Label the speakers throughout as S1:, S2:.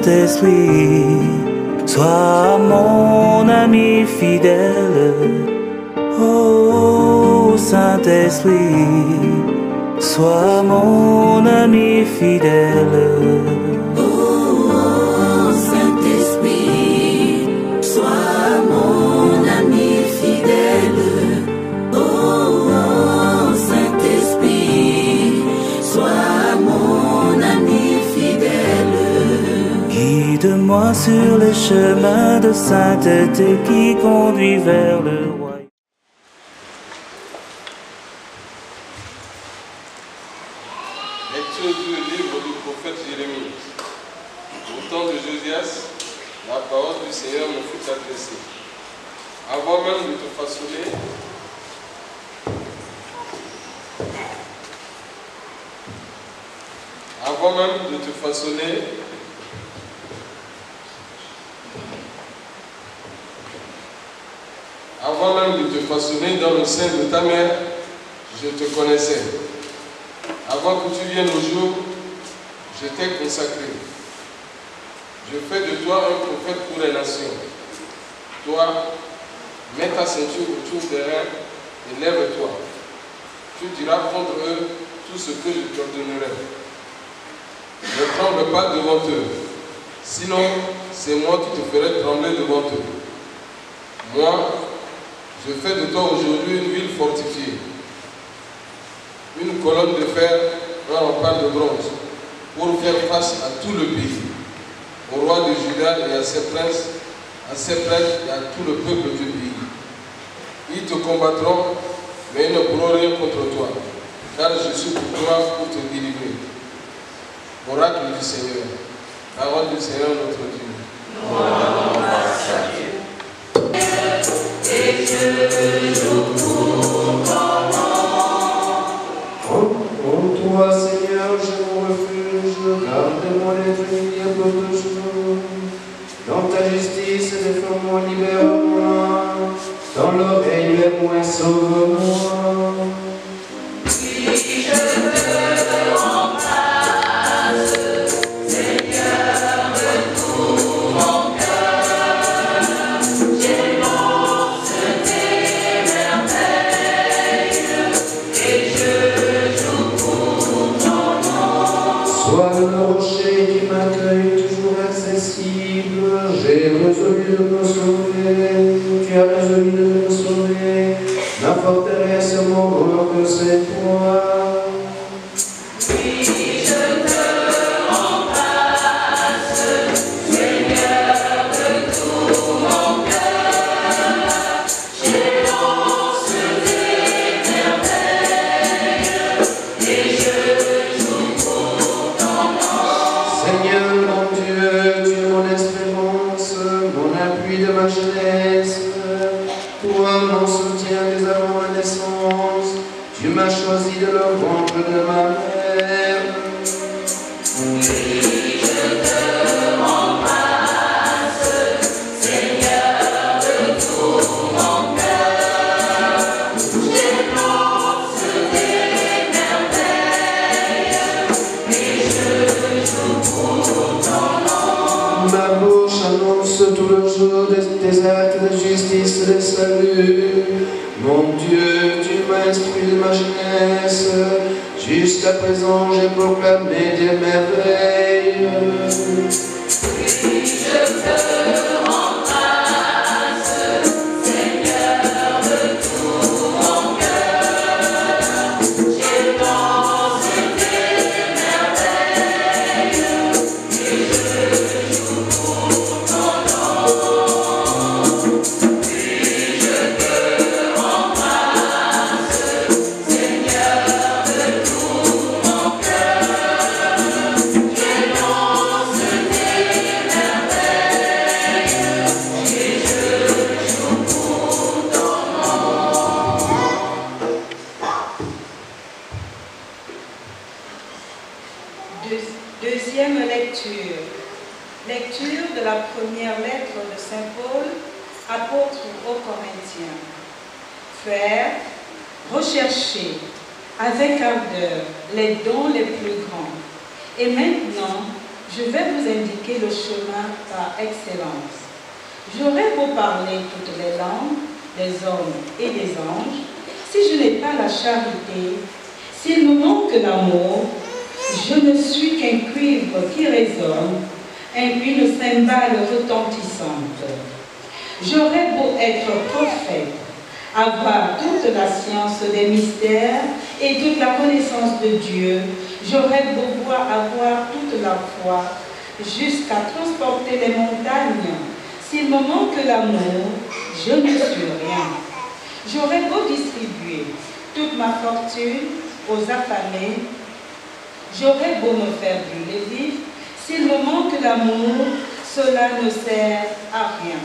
S1: Saint-Esprit, sois mon ami fidèle. Oh Saint-Esprit, sois mon ami fidèle.
S2: Oh Saint-Esprit, sois mon ami fidèle. Oh Saint-Esprit, sois mon ami fidèle.
S1: Guide-moi sur le chemin de sainteté qui conduit vers le roi.
S3: Lecture du livre du prophète Jérémie. Au temps de Josias, la parole du Seigneur me fut adressée. Avant même de te façonner, dans le sein de ta mère, je te connaissais. Avant que tu viennes au jour, je t'ai consacré. Je fais de toi un prophète pour les nations. Toi, mets ta ceinture autour des reins et lève-toi. Tu diras contre eux tout ce que je t'ordonnerai. Ne tremble pas devant eux, sinon c'est moi qui te ferai trembler devant eux. Moi, je fais de toi aujourd'hui une ville fortifiée, une colonne de fer, un rempart de bronze, pour faire face à tout le pays, au roi de Juda et à ses princes, à ses prêtres et à tout le peuple du pays. Ils te combattront, mais ils ne pourront rien contre toi, car je suis pour toi pour te délivrer. Oracle du Seigneur, parole du Seigneur notre Dieu.
S4: En toi, Seigneur, je me refuge, garde mon être humilié pour toujours. Dans ta justice, défends-moi, libère-moi. Dans l'oreille, mets-moi, sauve-moi. Sois le rocher qui m'accueille toujours accessible. J'ai résolu de me sauver, tu as résolu de me sauver. Ma forteresse, mon roc, c'est toi. Tu m'as choisi de le ventre de ma mère. Oui, je te rends grâce, Seigneur de tout mon cœur. J'énonce tes merveilles et je joue pour ton nom. Ma bouche annonce tout le jour tes actes de justice et de salut. Mon Dieu, tu m'as instruit de ma jeunesse, jusqu'à présent j'ai proclamé des merveilles. Oui, je te rends grâce, Seigneur de tout mon cœur. J'énonce tes merveilles et je joue pour ton nom. Oui, je te
S5: Deuxième lecture. Lecture de la première lettre de Saint Paul, apôtre aux Corinthiens. Frères, recherchez avec ardeur les dons les plus grands. Et maintenant, je vais vous indiquer le chemin par excellence. J'aurais beau parler toutes les langues, des hommes et des anges, si je n'ai pas la charité, s'il me manque l'amour, je ne suis qu'un cuivre qui résonne, une cymbale retentissante. J'aurais beau être prophète, avoir toute la science des mystères et toute la connaissance de Dieu, j'aurais beau avoir toute la foi jusqu'à transporter les montagnes. S'il me manque l'amour, je ne suis rien. J'aurais beau distribuer toute ma fortune aux affamés, j'aurais beau me faire brûler vif, s'il me manque l'amour, cela ne sert à rien.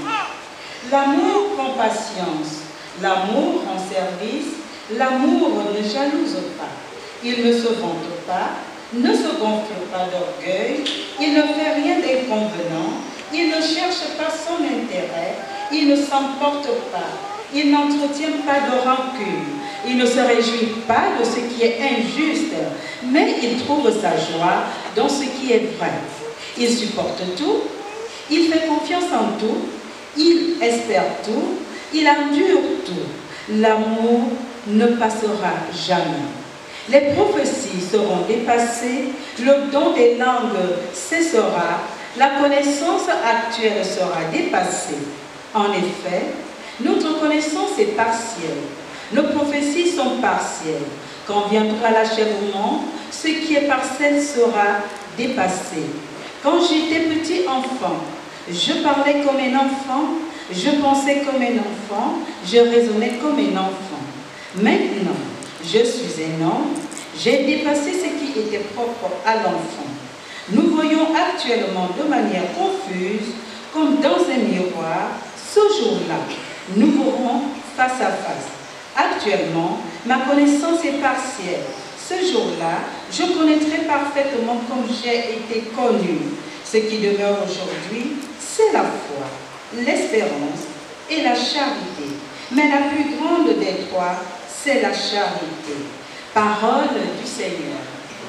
S5: L'amour prend patience, l'amour rend service, l'amour ne jalouse pas, il ne se vante pas, ne se gonfle pas d'orgueil, il ne fait rien d'inconvenant, il ne cherche pas son intérêt, il ne s'emporte pas, il n'entretient pas de rancune, il ne se réjouit pas de ce qui est injuste, mais il trouve sa joie dans ce qui est vrai. Il supporte tout, il fait confiance en tout, il espère tout, il endure tout. L'amour ne passera jamais. Les prophéties seront dépassées, le don des langues cessera, la connaissance actuelle sera dépassée. En effet, notre connaissance est partielle, nos prophéties sont partielles. Quand viendra l'achèvement, ce qui est partiel sera dépassé. Quand j'étais petit enfant, je parlais comme un enfant, je pensais comme un enfant, je raisonnais comme un enfant. Maintenant, je suis un homme, j'ai dépassé ce qui était propre à l'enfant. Nous voyons actuellement de manière confuse, comme dans un miroir, ce jour-là, nous verrons face à face. Actuellement, ma connaissance est partielle. Ce jour-là, je connaîtrai parfaitement comme j'ai été connu. Ce qui demeure aujourd'hui, c'est la foi, l'espérance et la charité. Mais la plus grande des trois, c'est la charité. Parole du Seigneur.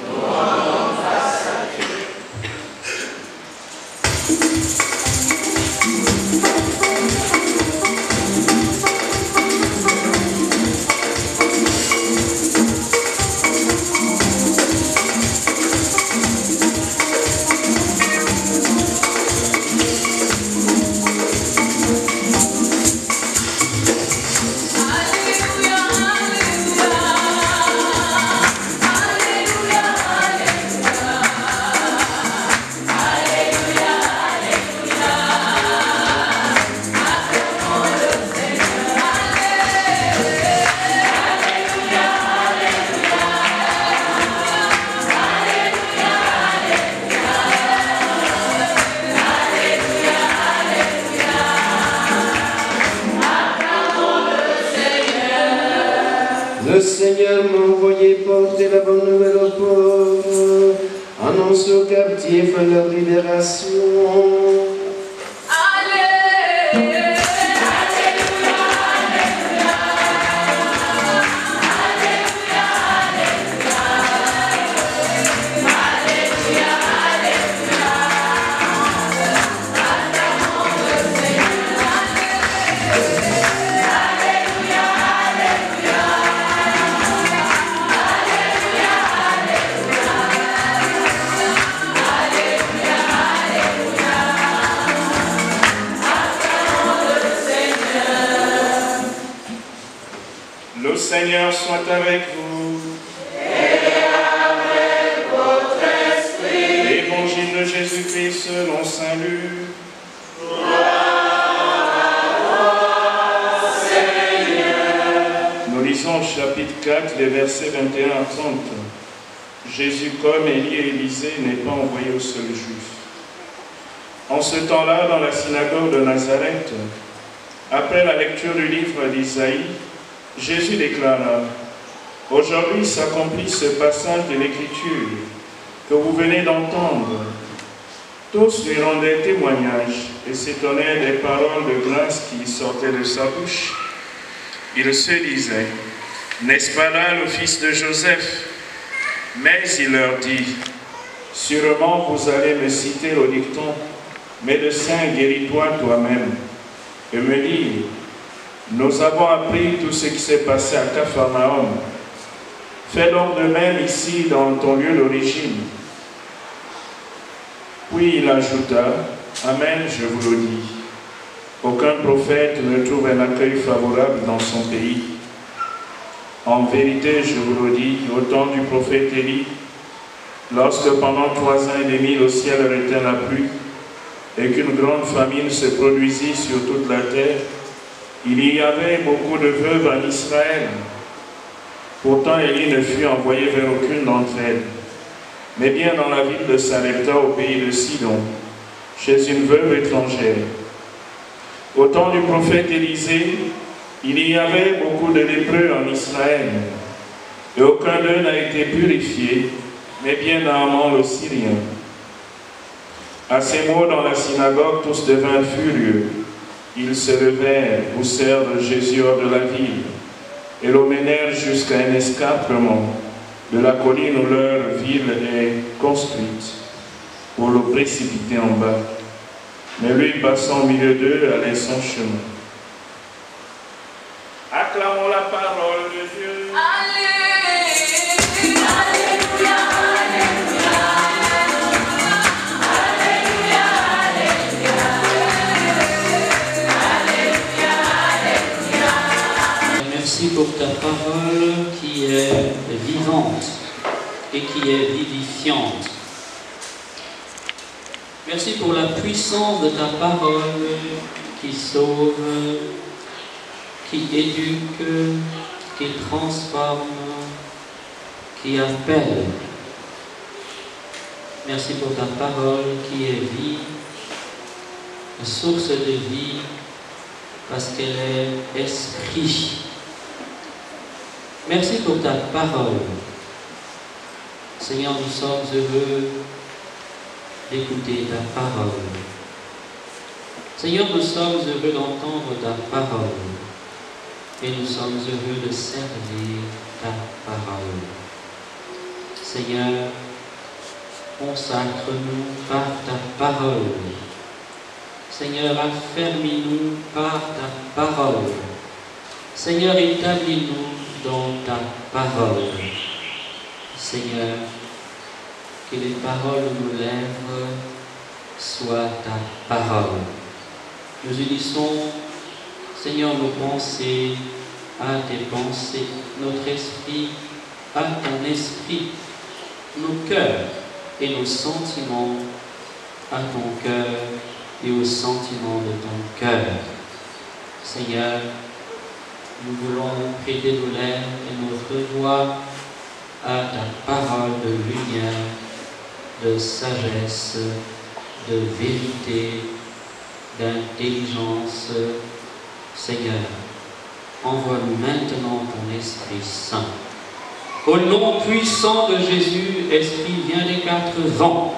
S4: Le Seigneur m'a envoyé porter la bonne nouvelle aux pauvres, annoncer aux captifs leur libération.
S6: Le Seigneur soit avec vous.
S2: Et avec votre esprit.
S6: Évangile de Jésus-Christ selon saint Luc. Nous lisons au chapitre 4, les versets 21 à 30. Jésus, comme Élie et Élisée, n'est pas envoyé aux seuls Juifs. En ce temps-là, dans la synagogue de Nazareth, après la lecture du livre d'Isaïe, Jésus déclara: « Aujourd'hui s'accomplit ce passage de l'Écriture que vous venez d'entendre. » Tous lui rendaient témoignage et s'étonnaient des paroles de grâce qui sortaient de sa bouche. Il se disait: « N'est-ce pas là le fils de Joseph ?» Mais il leur dit: « Sûrement vous allez me citer le dicton, médecin, guéris-toi toi-même, et me dire, nous avons appris tout ce qui s'est passé à Capharnaüm. Fais donc de même ici dans ton lieu d'origine. Puis il ajouta, Amen, je vous le dis. Aucun prophète ne trouve un accueil favorable dans son pays. En vérité, je vous le dis, au temps du prophète Élie, lorsque pendant 3 ans et demi le ciel retint la pluie et qu'une grande famine se produisit sur toute la terre, il y avait beaucoup de veuves en Israël. Pourtant, Élie ne fut envoyé vers aucune d'entre elles, mais bien dans la ville de Sarepta au pays de Sidon, chez une veuve étrangère. Au temps du prophète Élisée, il y avait beaucoup de lépreux en Israël, et aucun d'eux n'a été purifié, mais bien Naaman le Syrien. À ces mots dans la synagogue, tous devinrent furieux. Ils se levèrent, poussèrent de Jésus hors de la ville, et le menèrent jusqu'à un escarpement de la colline où leur ville est construite, pour le précipiter en bas. Mais lui, passant au milieu d'eux, allait son chemin. Acclamons la parole de Dieu.
S2: Alléluia, Alléluia, Alléluia, Alléluia, Alléluia.
S7: Merci pour ta parole qui est vivante et qui est vivifiante. Merci pour la puissance de ta parole qui sauve, qui éduque, qui transforme, qui appelle. Merci pour ta parole qui est vie, source de vie, parce qu'elle est esprit. Merci pour ta parole. Seigneur, nous sommes heureux d'écouter ta parole. Seigneur, nous sommes heureux d'entendre ta parole et nous sommes heureux de servir ta parole. Seigneur, consacre-nous par ta parole. Seigneur, affermis-nous par ta parole. Seigneur, établis-nous dans ta parole. Seigneur, que les paroles de nos lèvres soient ta parole. Nous unissons, Seigneur, nos pensées à tes pensées, notre esprit à ton esprit, nos cœurs et nos sentiments à ton cœur et aux sentiments de ton cœur. Seigneur, nous voulons prêter nos lèvres et notre voix à ta parole de lumière, de sagesse, de vérité, d'intelligence. Seigneur, envoie-nous maintenant ton Esprit Saint. Au nom puissant de Jésus, Esprit, viens des 4 vents.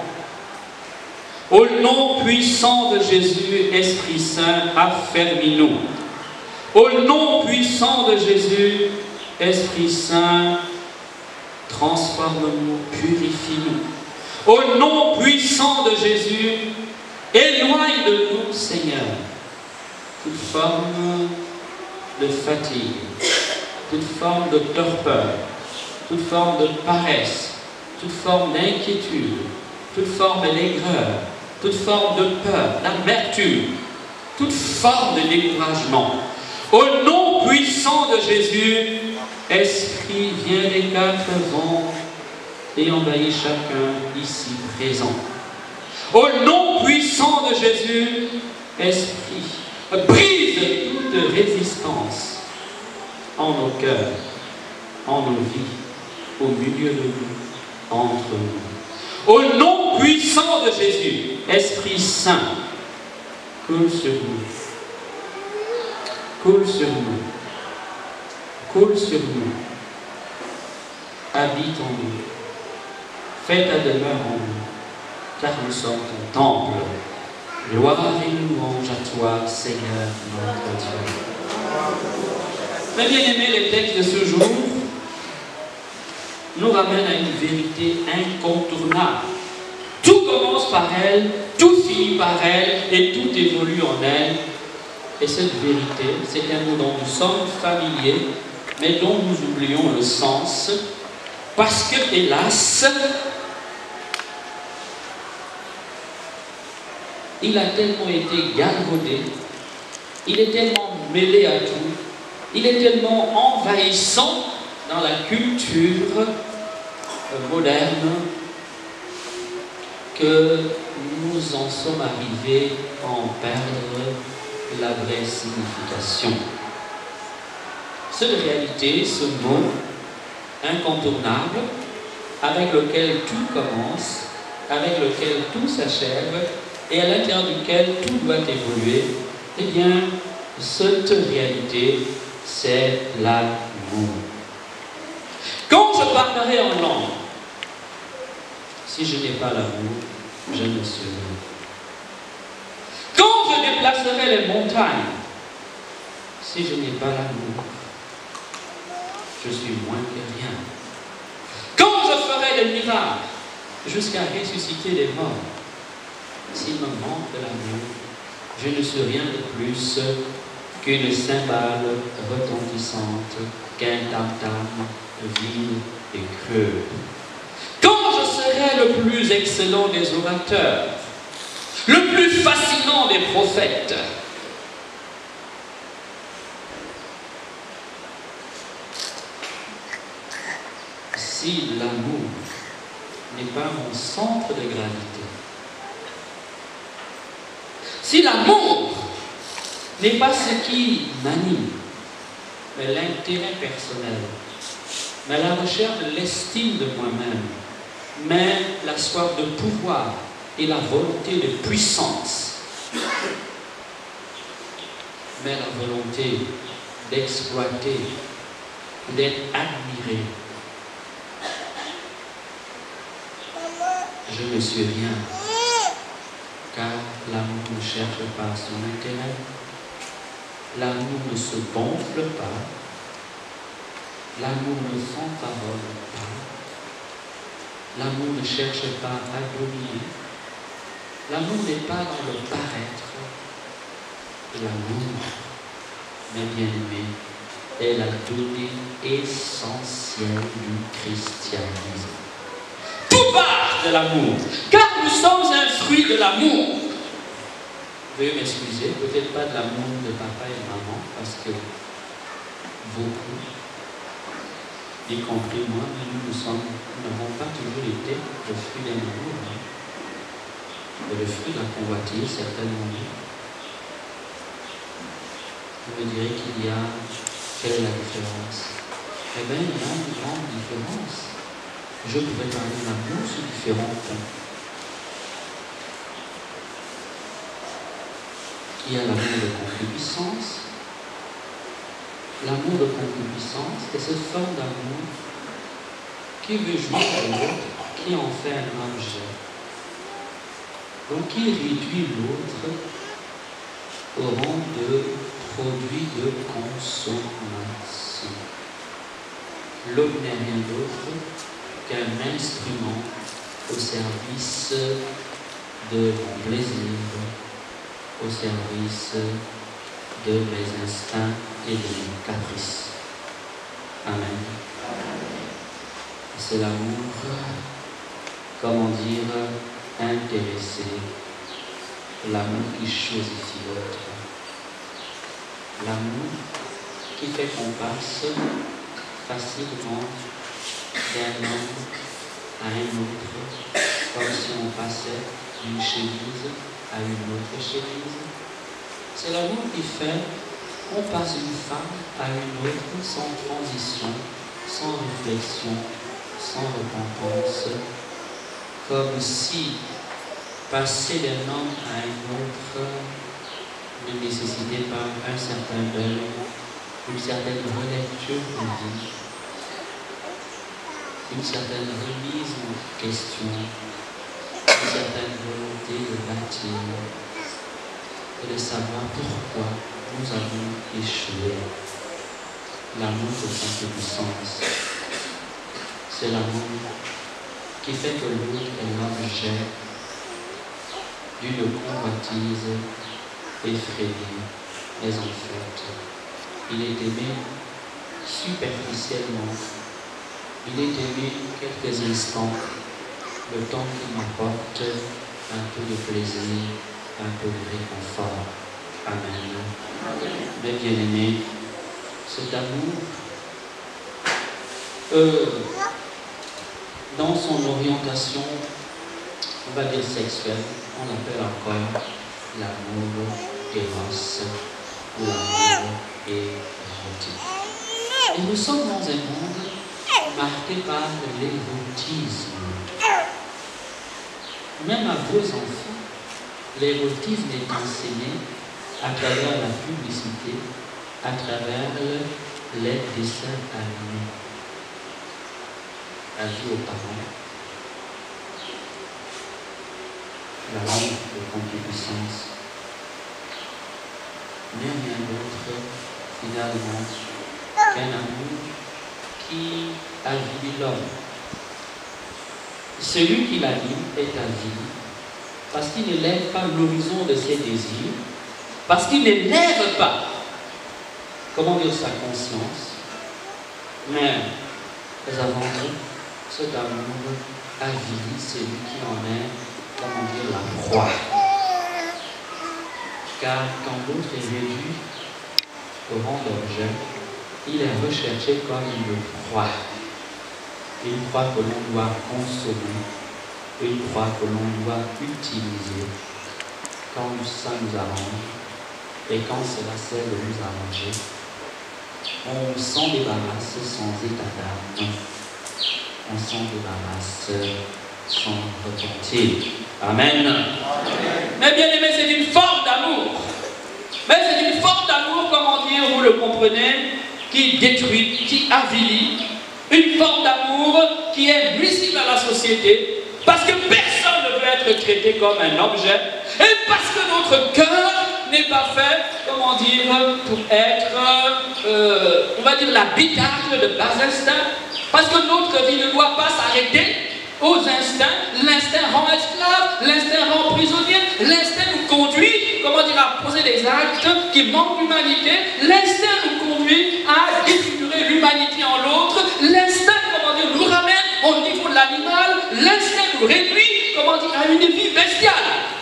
S7: Au nom puissant de Jésus, Esprit Saint, affermis-nous. Au nom puissant de Jésus, Esprit Saint, transforme-nous, purifie-nous. Au nom puissant de Jésus, éloigne de nous, Seigneur, toute forme de fatigue, toute forme de torpeur, toute forme de paresse, toute forme d'inquiétude, toute forme d'aigreur, toute forme de peur, d'amertume, toute forme de découragement. Au nom puissant de Jésus, Esprit, viens des 4 vents et envahis chacun ici présent. Au nom puissant de Jésus, Esprit, brise toute résistance en nos cœurs, en nos vies, au milieu de nous, entre nous. Au nom puissant de Jésus, Esprit Saint, coule sur nous, coule sur nous, coule sur nous, habite en nous, fais ta demeure en nous, car nous sommes ton temple. Gloire et louange à toi, Seigneur notre Dieu. Mes bien-aimés, les textes de ce jour nous ramènent à une vérité incontournable. commence par elle, tout finit par elle et tout évolue en elle. Et cette vérité, c'est un mot dont nous sommes familiers, mais dont nous oublions le sens, parce que, hélas, il a tellement été galvaudé, il est tellement mêlé à tout, il est tellement envahissant dans la culture moderne que nous en sommes arrivés à en perdre la vraie signification. C'est de réalité ce mot incontournable avec lequel tout commence, avec lequel tout s'achève et à l'intérieur duquel tout doit évoluer. Eh bien, cette réalité, c'est l'amour. Quand je parlerai en langue, si je n'ai pas l'amour, je ne suis rien. Quand je déplacerai les montagnes, si je n'ai pas l'amour, je suis moins que rien. Quand je ferai des miracles, jusqu'à ressusciter les morts, s'il me manque de l'amour, je ne suis rien de plus qu'une cymbale retentissante, qu'un tam-tam vide et creux. Quand je serai le plus excellent des orateurs, le plus fascinant des prophètes, si l'amour n'est pas mon centre de gravité, si l'amour n'est pas ce qui m'anime, mais l'intérêt personnel, mais la recherche de l'estime de moi-même, mais la soif de pouvoir et la volonté de puissance, mais la volonté d'exploiter, d'être admiré, je ne suis rien, car l'amour ne cherche pas son intérêt, l'amour ne se gonfle pas, l'amour ne s'enparole pas, l'amour ne cherche pas à dominer, l'amour n'est pas dans le paraître, l'amour, mes bien-aimés, est la donnée essentielle du christianisme. Tout part de l'amour, car nous sommes un fruit de l'amour. Veuillez m'excuser, peut-être pas de l'amour de papa et de maman, parce que beaucoup, y compris moi, nous n'avons pas toujours été le fruit d'un amour, mais le fruit de la convoitise, certainement. Vous me direz qu'il y a, quelle est la différence? Eh bien, il y a une grande différence. Je pourrais parler de l'amour sous différents points. Il y a l'amour de concupiscence. L'amour de concupiscence est cette forme d'amour qui veut jouir de l'autre, qui en fait un objet. Donc qui réduit l'autre au rang de produit de consommation. L'homme n'est rien d'autre qu'un instrument au service de mon plaisir, au service de mes instincts et de mes caprices. Amen. C'est l'amour, comment dire, intéressé, l'amour qui choisit l'autre, l'amour qui fait qu'on passe facilement d'un homme à un autre, comme si on passait d'une chemise à une autre chemise. C'est l'amour qui fait qu'on passe d'une femme à une autre sans transition, sans réflexion, sans repentance, comme si passer d'un homme à un autre ne nécessitait pas un certain deuil, une certaine relecture de vie, une certaine remise en question, une certaine volonté de bâtir et de savoir pourquoi nous avons échoué. L'amour de concupiscence, c'est l'amour qui fait que l'autre est l'objet d'une convoitise effrénée. Mais en fait, il est aimé superficiellement. Il est aimé quelques instants, le temps qu'il m'apporte un peu de plaisir, un peu de réconfort. Amen. Mes bien-aimés, cet amour, dans son orientation, on va dire sexuelle, on l'appelle encore l'amour éros ou l'amour érotique. Et nous sommes dans un monde marqué par l'érotisme. Même à vos enfants, l'érotisme est enseigné à travers la publicité, à travers les dessins animés. Avis aux parents, l'amour de concupiscence. Mais rien d'autre, finalement, qu'un amour qui avile l'homme. Celui qui l'anime est avile parce qu'il n'élève pas l'horizon de ses désirs, parce qu'il n'élève pas, comment dire, sa conscience, mais avant tout, cet amour avile celui qui en est, comment dire, la proie. Car quand l'autre est réduit au rang d'objet, il est recherché comme une proie. Une proie que l'on doit consommer, une proie que l'on doit utiliser quand ça nous arrange et quand cela sert de nous arranger. On s'en débarrasse sans état d'âme. On s'en débarrasse sans repentir. Amen. Amen. Mais bien aimé, c'est une forme d'amour. Mais c'est une forme d'amour, comment dire, vous le comprenez, qui détruit, qui avilit. Une forme d'amour qui est nuisible à la société, parce que personne ne veut être traité comme un objet, et parce que notre cœur n'est pas fait, comment dire, pour être, on va dire, l'habitacle de bas instincts, parce que notre vie ne doit pas s'arrêter aux instincts. L'instinct rend esclave, l'instinct rend prisonnier, l'instinct nous conduit, comment dire, à poser des actes qui manquent d'humanité, l'instinct nous conduit à défigurer l'humanité en l'autre, l'instinct, comment dire, nous ramène au niveau de l'animal, l'instinct nous réduit, comment dire, à une vie bestiale.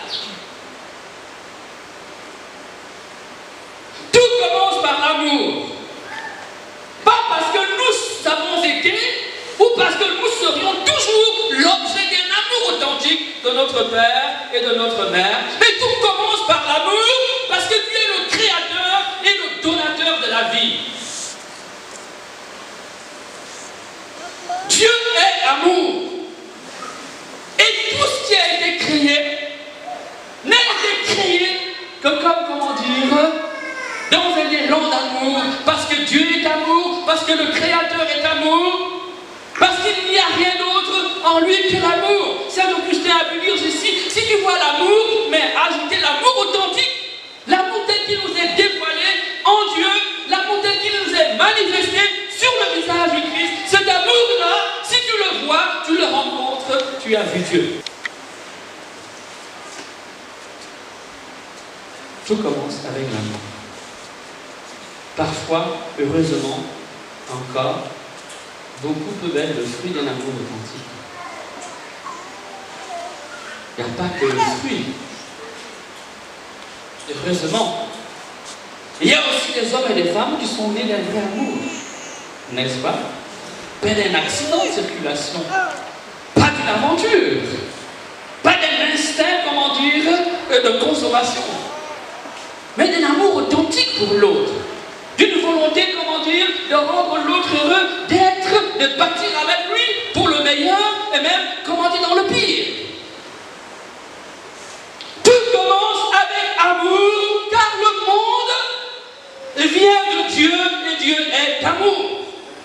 S7: Tout commence par l'amour. Pas parce que nous avons été, ou parce que nous serions toujours l'objet d'un amour authentique de notre Père et de notre Mère. Mais tout commence par l'amour, parce que Dieu est le créateur et le donateur de la vie. Dieu est amour. Et tout ce qui a été créé n'a été créé que comme, comment dire, dans un élan d'amour, parce que Dieu est amour, parce que le Créateur est amour, parce qu'il n'y a rien d'autre en lui que l'amour. Saint Augustin a pu dire ceci: si tu vois l'amour, mais ajouter l'amour authentique, l'amour tel qu'il nous est dévoilé en Dieu, l'amour tel qu'il nous est manifesté sur le visage du Christ, cet amour-là, si tu le vois, tu le rencontres, tu as vu Dieu. Tout commence avec l'amour. Parfois, heureusement, encore, beaucoup peuvent être le fruit d'un amour authentique. Il n'y a pas que le fruit. Heureusement. Il y a aussi des hommes et des femmes qui sont nés d'un vrai amour. N'est-ce pas? Pas d'un accident de circulation. Pas d'une aventure. Pas d'un instinct, comment dire, de consommation. Mais d'un amour authentique pour l'autre. D'une volonté, comment dire, de rendre l'autre heureux, d'être, de partir avec lui pour le meilleur et même, comment dire, dans le pire. Tout commence avec amour, car le monde vient de Dieu et Dieu est amour.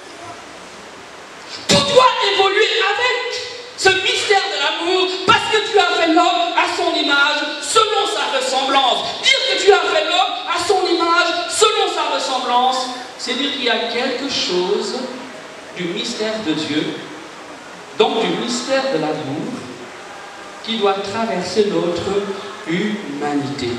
S7: Tout doit évoluer avec ce mystère de l'amour, parce que tu as fait l'homme à son image, selon sa ressemblance. Dire que tu as fait l'homme à son image, selon sa ressemblance, c'est dire qu'il y a quelque chose du mystère de Dieu, donc du mystère de l'amour, qui doit traverser notre humanité.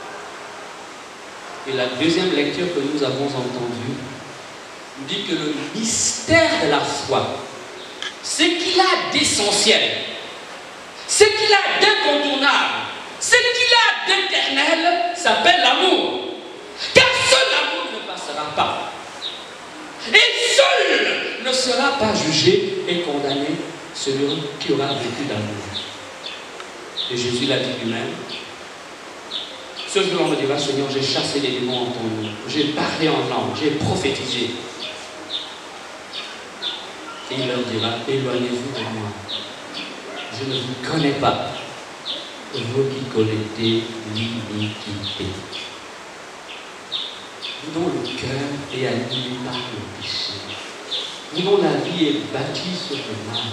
S7: Et la deuxième lecture que nous avons entendue dit que le mystère de la foi, ce qu'il a d'essentiel, ce qu'il a d'incontournable, ce qu'il a d'éternel s'appelle l'amour. Car seul l'amour ne passera pas. Et seul ne sera pas jugé et condamné celui qui aura vécu d'amour. Et Jésus l'a dit lui-même. Ce jour, on me dira, Seigneur, j'ai chassé les démons en ton nom, j'ai parlé en langue, j'ai prophétisé. Et il leur dira, éloignez-vous de moi. Je ne vous connais pas, vous qui commettez l'iniquité. Vous dont le cœur est animé par le péché, vous dont la vie est bâtie sur le mal.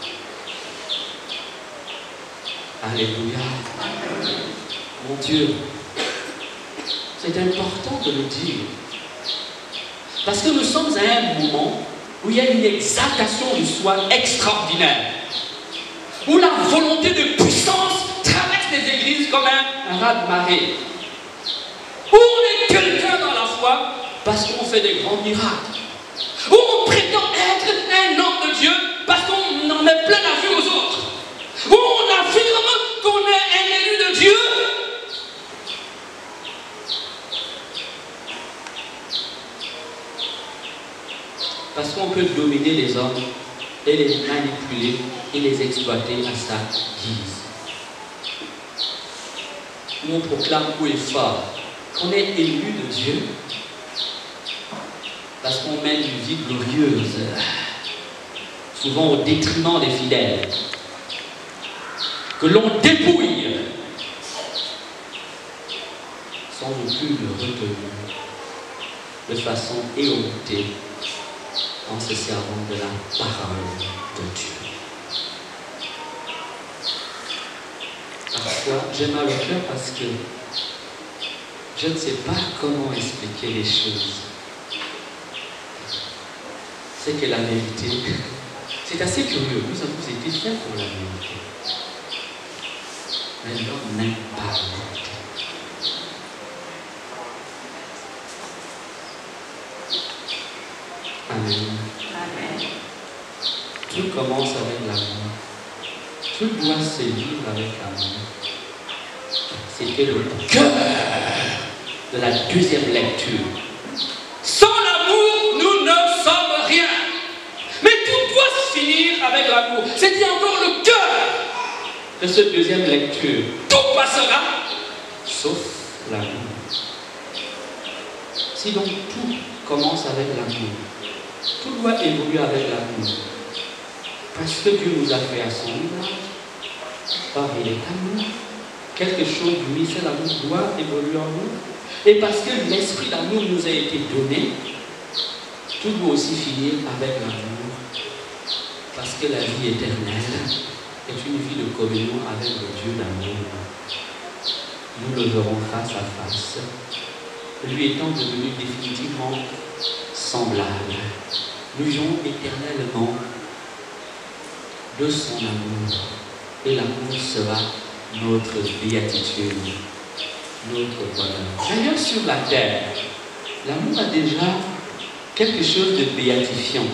S7: Alléluia. Mon Dieu, c'est important de le dire. Parce que nous sommes à un moment où il y a une exaltation du soi extraordinaire. Où la volonté de puissance traverse les églises comme un raz-de-marée. Où on est quelqu'un dans la foi parce qu'on fait des grands miracles. Où on prétend être un homme de Dieu parce qu'on en met plein la vue aux autres. Où on affirme qu'on est un élu de Dieu. Parce qu'on peut dominer les hommes et les manipuler et les exploiter à sa guise. Où on proclame haut et fort qu'on est élu de Dieu parce qu'on mène une vie glorieuse, souvent au détriment des fidèles, que l'on dépouille sans aucune retenue, de façon éhontée, en se servant de la parole de Dieu. Parfois, j'ai mal au cœur parce que je ne sais pas comment expliquer les choses. C'est que la vérité, c'est assez curieux. Nous avons été faits pour la vérité. Mais l'homme n'aime pas la vérité. Amen. Amen. Tout commence avec l'amour. Tout doit se vivre avec l'amour. C'était le cœur de la deuxième lecture. Sans l'amour, nous ne sommes rien. Mais tout doit se finir avec l'amour. C'était encore le cœur de cette deuxième lecture. Tout passera, sauf l'amour. Si donc tout commence avec l'amour, tout doit évoluer avec l'amour. Parce que Dieu nous a fait à son image. Or, il est amour. Quelque chose du mystère d'amour doit évoluer en nous. Et parce que l'esprit d'amour nous a été donné, tout doit aussi finir avec l'amour. Parce que la vie éternelle est une vie de communion avec le Dieu d'amour. Nous le verrons face à face, lui étant devenu définitivement semblable. Nous vivons éternellement de son amour. Et l'amour sera notre béatitude, notre bonheur. D'ailleurs, sur la terre, l'amour a déjà quelque chose de béatifiant.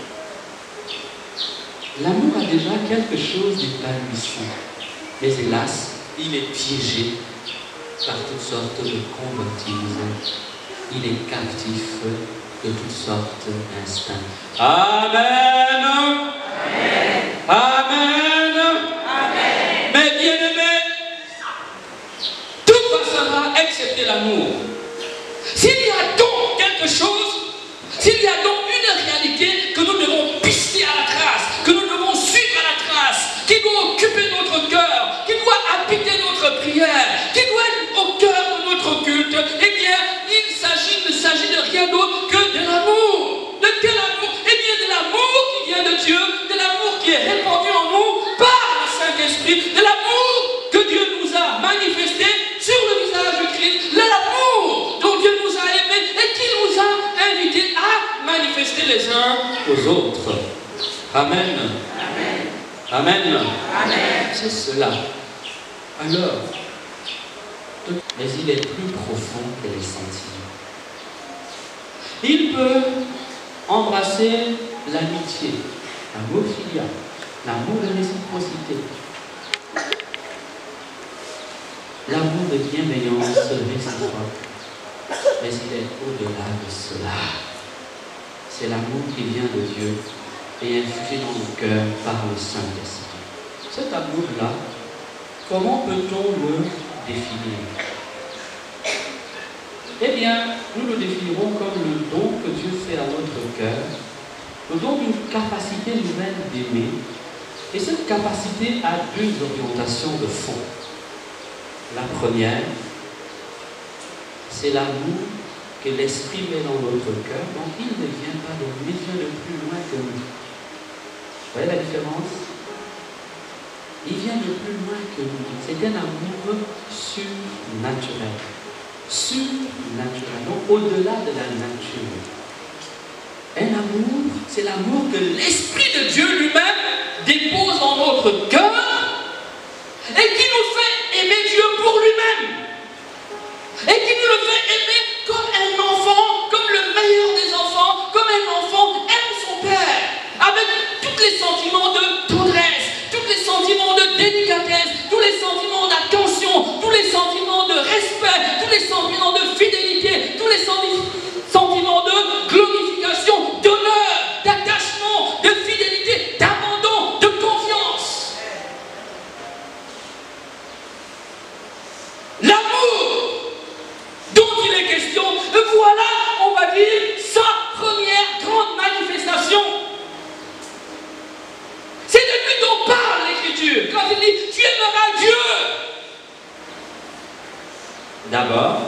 S7: L'amour a déjà quelque chose d'épanouissant. Mais hélas, il est piégé par toutes sortes de convoitises. Il est captif de toutes sortes d'instincts. Amen. Amen. Amen. Amen. Mais bien-aimés, tout passera excepté l'amour. S'il y a donc quelque chose, s'il y a donc une réalité que nous devons pister à la trace, que nous devons suivre à la trace, qui doit occuper notre cœur, qui doit habiter notre prière, qui doit être au cœur de notre culte, eh bien, il ne s'agit de rien d'autre que de l'amour. De quel amour? Eh bien, de l'amour qui vient de Dieu, de l'amour qui est répandu en nous par le Saint-Esprit, de l'amour que Dieu nous a manifesté sur le visage de Christ, de l'amour dont Dieu nous a aimés et qui nous a invités à manifester les uns aux autres. Amen. Amen. Amen. Amen. C'est cela. Alors, mais il est plus profond que les sentiments. Il peut embrasser l'amitié, l'amour filial, l'amour de réciprocité, l'amour de bienveillance réciproque, mais il est au-delà de cela. C'est l'amour qui vient de Dieu et infusé dans nos cœurs par le Saint-Esprit. Cet amour-là, comment peut-on le définir? Eh bien, nous le définirons comme le don que Dieu fait à notre cœur, le don d'une capacité humaine d'aimer. Et cette capacité a deux orientations de fond. La première, c'est l'amour que l'Esprit met dans notre cœur, donc il ne vient pas de nous, il vient de plus loin que nous. Vous voyez la différence? Il vient de plus loin que nous. C'est un amour surnaturel. Surnaturel, donc au-delà de la nature. Un amour, c'est l'amour que l'Esprit de Dieu lui-même dépose dans notre cœur et qui nous fait aimer Dieu pour lui-même. Et qui nous le fait aimer comme un enfant, comme le meilleur des enfants, comme un enfant aime son père, avec tous les sentiments de tendresse, tous les sentiments de délicatesse, tous les sentiments d'attention, tous les sentiments de respect, tous les sentiments de fidélité, tous les sentiments de glorification, d'honneur, d'attachement, de fidélité, d'abandon, de confiance. L'amour dont il est question, voilà, on va dire, sa première grande manifestation. C'est de lui dont parle l'Écriture. Quand il dit, tu aimeras Dieu. D'abord,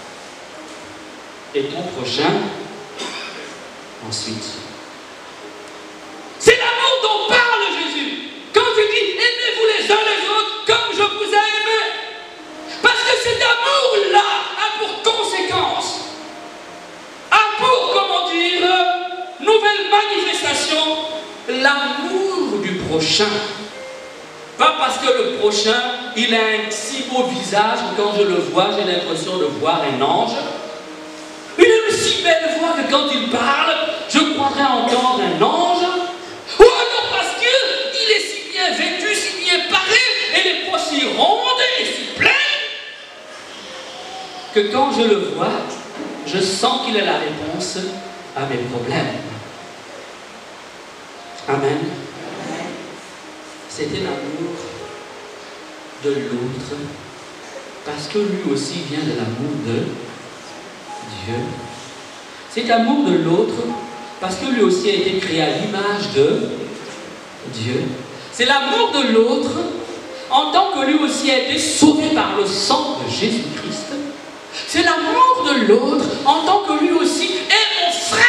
S7: et ton prochain, ensuite. C'est l'amour dont parle Jésus. Quand il dit, aimez-vous les uns les autres comme je vous ai aimé. Parce que cet amour-là a pour conséquence, a pour, comment dire, nouvelle manifestation, l'amour du prochain. Pas parce que le prochain, il a un si beau visage, quand je le vois, j'ai l'impression de voir un ange. Il a une si belle voix que quand il parle, je croirais entendre un ange. Ou alors parce qu'il est si bien vêtu, si bien paré, et les poches si rondes et si pleines, que quand je le vois, je sens qu'il a la réponse à mes problèmes. Amen. C'était l'amour de l'autre, parce que lui aussi vient de l'amour de Dieu. C'est l'amour de l'autre, parce que lui aussi a été créé à l'image de Dieu. C'est l'amour de l'autre, en tant que lui aussi a été sauvé par le sang de Jésus-Christ. C'est l'amour de l'autre, en tant que lui aussi est mon frère.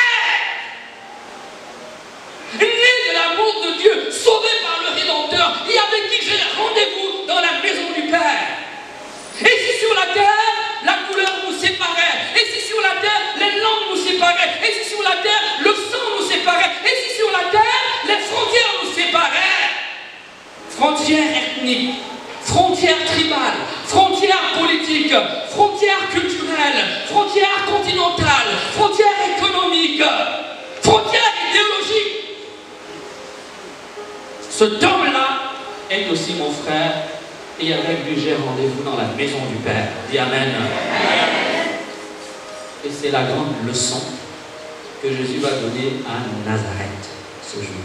S7: Né de l'amour de Dieu, sauvé par le Rédempteur, et avec qui j'ai rendez-vous dans la maison du Père. Et si sur la terre, la couleur nous séparait, et si sur la terre, les langues nous séparaient, et si sur la terre, le sang nous séparait, et si sur la terre, les frontières nous séparaient. Frontières ethniques, frontières tribales, frontières politiques, frontières culturelles, frontières continentales, frontières économiques, frontières idéologiques. Cet homme-là est aussi mon frère et avec lui j'ai rendez-vous dans la maison du Père. Dis Amen. Et c'est la grande leçon que Jésus va donner à Nazareth ce jour.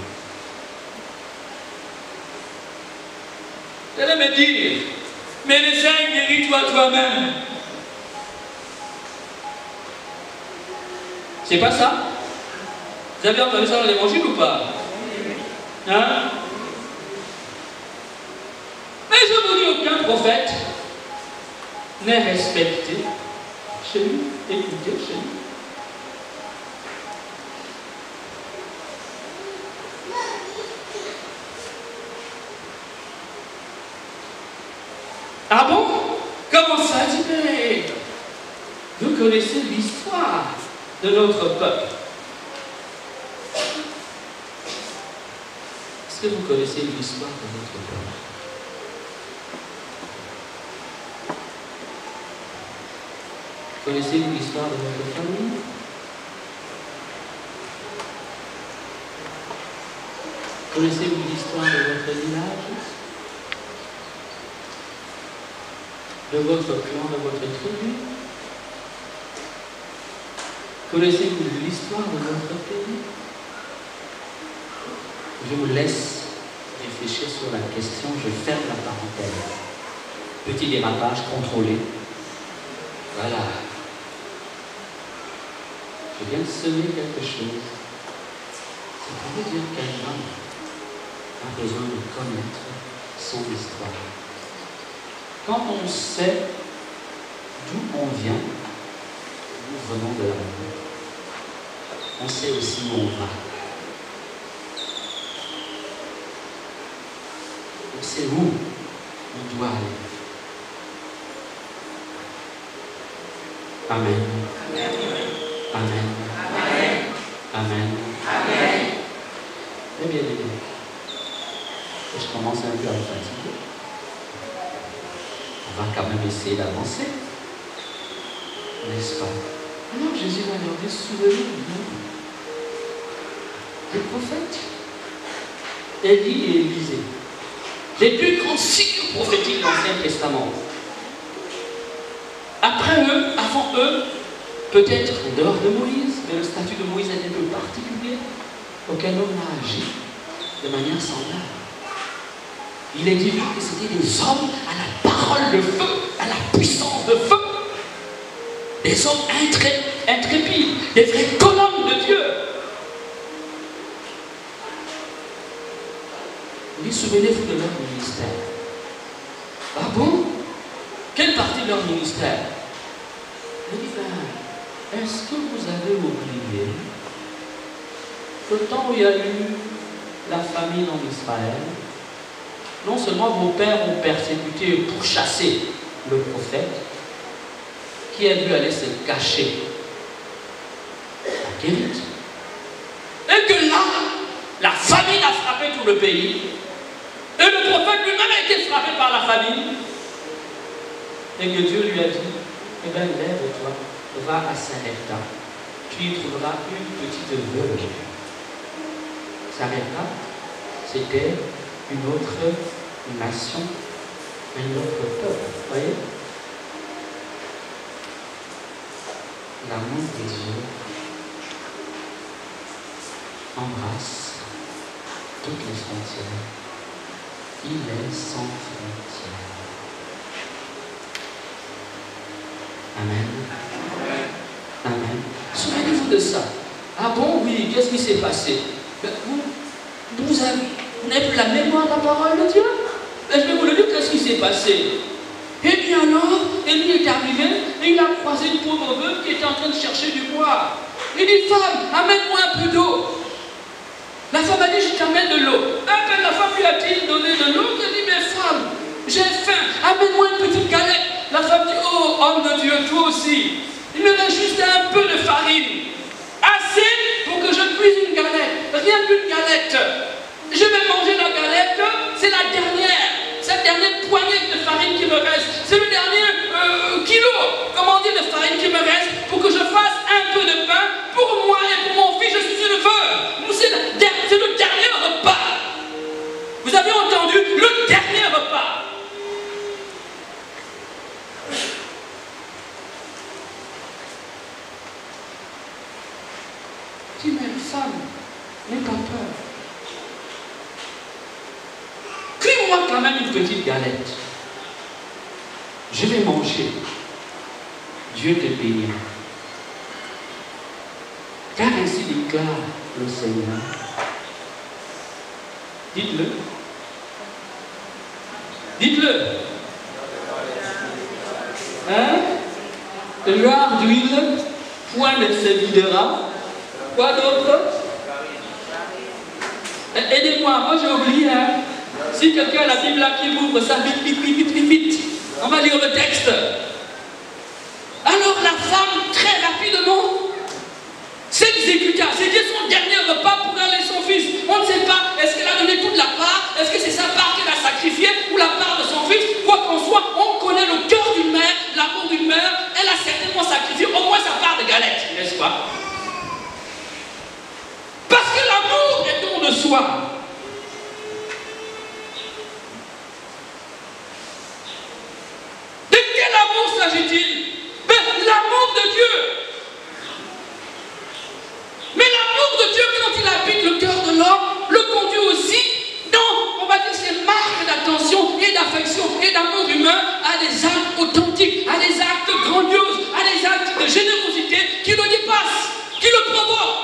S7: Elle allait me dire, mais les saints, guéris-toi toi-même. C'est pas ça? Vous avez entendu ça dans l'évangile ou pas? Hein? Mais je vous dis, aucun prophète n'est respecté chez lui, écoutez chez lui. Ah bon? Comment ça? Dit, mais vous connaissez l'histoire de notre peuple. Est-ce que vous connaissez l'histoire de notre peuple? Connaissez-vous l'histoire de votre famille? Connaissez-vous l'histoire de votre village? De votre clan, de votre tribu? Connaissez-vous l'histoire de votre pays? Je vous laisse réfléchir sur la question, je ferme la parenthèse. Petit dérapage contrôlé. Voilà. Je viens de semer quelque chose. Ça pourrait dire qu'un homme a besoin de connaître son histoire. Quand on sait d'où on vient, nous venons de là-bas, on sait aussi où on va. On sait où on doit aller. Amen. Amen. Amen. Amen. Amen. Eh bien, je commence un peu à me fatiguer. On va quand même essayer d'avancer. N'est-ce pas? Alors Jésus va leur dire, souvenez-vous des prophètes, Élie et Élisée, les plus grands cycles prophétiques de l'Ancien Testament. Après eux, avant eux, peut-être en dehors de Moïse, mais le statut de Moïse était un peu particulier, aucun homme n'a agi de manière semblable. Il est dit que c'était des hommes à la parole de feu, à la puissance de feu. Des hommes intrépides, des vraies colonnes de Dieu. Il dit, souvenez-vous de leur ministère. Ah bon? Quelle partie de leur ministère? Il dit, est-ce que vous avez oublié le temps où il y a eu la famine en Israël? Non seulement vos pères ont persécuté et pourchassé le prophète, qui a dû aller se cacher à Kérit, et que là, la famine a frappé tout le pays, et le prophète lui-même a été frappé par la famine, et que Dieu lui a dit, eh bien, lève-toi, va à Sarepta, tu y trouveras une petite veuve. Sarepta, c'était une autre nation, un autre peuple, voyez? L'amour de Dieu embrasse toutes les frontières. Il est sans frontières. Amen. Amen. Souvenez-vous de ça. Ah bon, oui, qu'est-ce qui s'est passé? Vous n'avez plus la mémoire de la parole de Dieu? Mais je vais vous le dire, qu'est-ce qui s'est passé? Et bien alors, Élie est arrivé et il a croisé une pauvre veuve qui était en train de chercher du bois. Il dit, femme, amène-moi un peu d'eau. La femme a dit, je t'amène de l'eau. À peine la femme lui a-t-il donné de l'eau, il a dit, mais femme, j'ai faim, amène-moi une petite galette. La femme dit, oh, homme de Dieu, toi aussi, il me reste juste un peu de farine. Assez pour que je cuise une galette. Rien qu'une galette. Je vais manger la galette, c'est la dernière. Cette dernière poignée de farine qui me reste. C'est le dernier kilo, comment dire, de farine qui me reste pour que je fasse un peu de pain pour moi et pour mon fils. Je suis une veuve. C'est le dernier repas. Vous avez entendu? Le dernier repas. Dis, mais femme, n'aie pas peur. Cuis-moi quand même une petite galette. Je vais manger. Dieu te bénira. Car ainsi déclare le Seigneur. Dites-le. Dites-le. Hein? Le jarre d'huile, point ne se videra. Quoi d'autre? Aidez-moi, moi j'ai oublié. Hein? Si quelqu'un a la Bible là qui m'ouvre ça, vite. On va lire le texte. Alors la femme, très rapidement, s'exécuta. C'était son dernier repas pour aller son fils. On ne sait pas, est-ce qu'elle a donné toute la part? Est-ce que c'est sa part qu'elle a sacrifiée ou la part de son fils? Quoi qu'on soit, on connaît le cœur d'une mère, l'amour d'une mère. Elle a certainement sacrifié soir. De quel amour s'agit-il? L'amour de Dieu. Mais l'amour de Dieu, quand il habite le cœur de l'homme, le conduit aussi, non, on va dire ces marques d'attention et d'affection et d'amour humain à des actes authentiques, à des actes grandioses, à des actes de générosité qui le dépassent, qui le provoquent.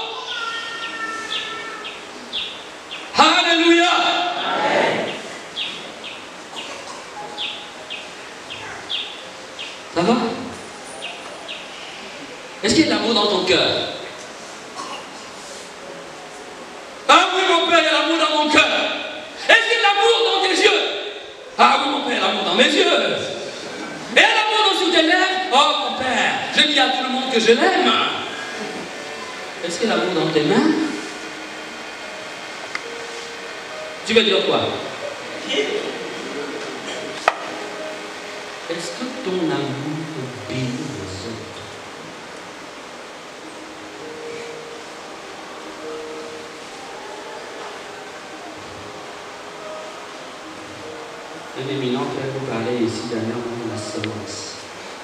S7: Alléluia. Ça va? Est-ce qu'il y a de l'amour dans ton cœur? Ah oui, mon Père, il y a l'amour dans mon cœur. Est-ce qu'il y a de l'amour dans tes yeux? Ah oui, mon Père, il y a l'amour dans mes yeux. Et l'amour dans tes lèvres? Oh, mon Père, je dis à tout le monde que je l'aime. Est-ce qu'il y a l'amour dans tes mains? Tu veux dire quoi? Est-ce que ton amour bénit les autres? Un éminent frère vous parlait ici dernièrement de la semence.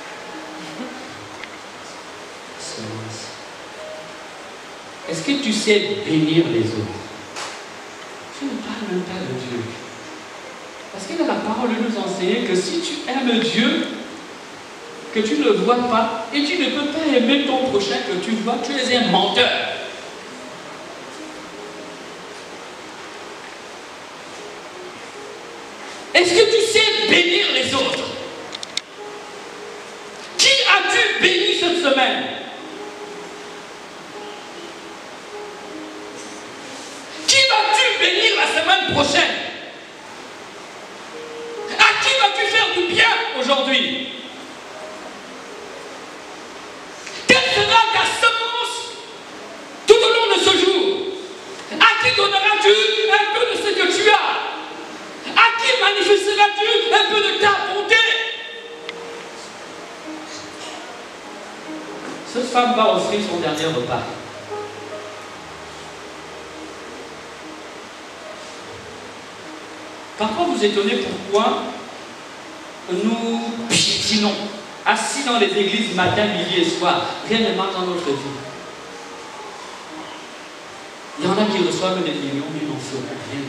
S7: Semence. Est-ce que tu sais bénir les autres? Tu ne parles même pas de Dieu. Parce que la parole nous enseigne que si tu aimes Dieu, que tu ne le vois pas, et tu ne peux pas aimer ton prochain que tu vois, tu es un menteur. Est-ce que tu sais bénir les autres? Qui as-tu béni cette semaine? Qui vas-tu bénir la semaine prochaine? À qui vas-tu faire du bien aujourd'hui? Quelle sera ta semence tout au long de ce jour? À qui donneras-tu un peu de ce que tu as? À qui manifesteras-tu un peu de ta bonté? Cette femme va offrir son dernier repas. Parfois vous étonnez pourquoi nous piétinons, assis dans les églises matin, midi et soir. Rien ne marche dans notre vie. Il y en a qui reçoivent des millions, mais n'en feront rien.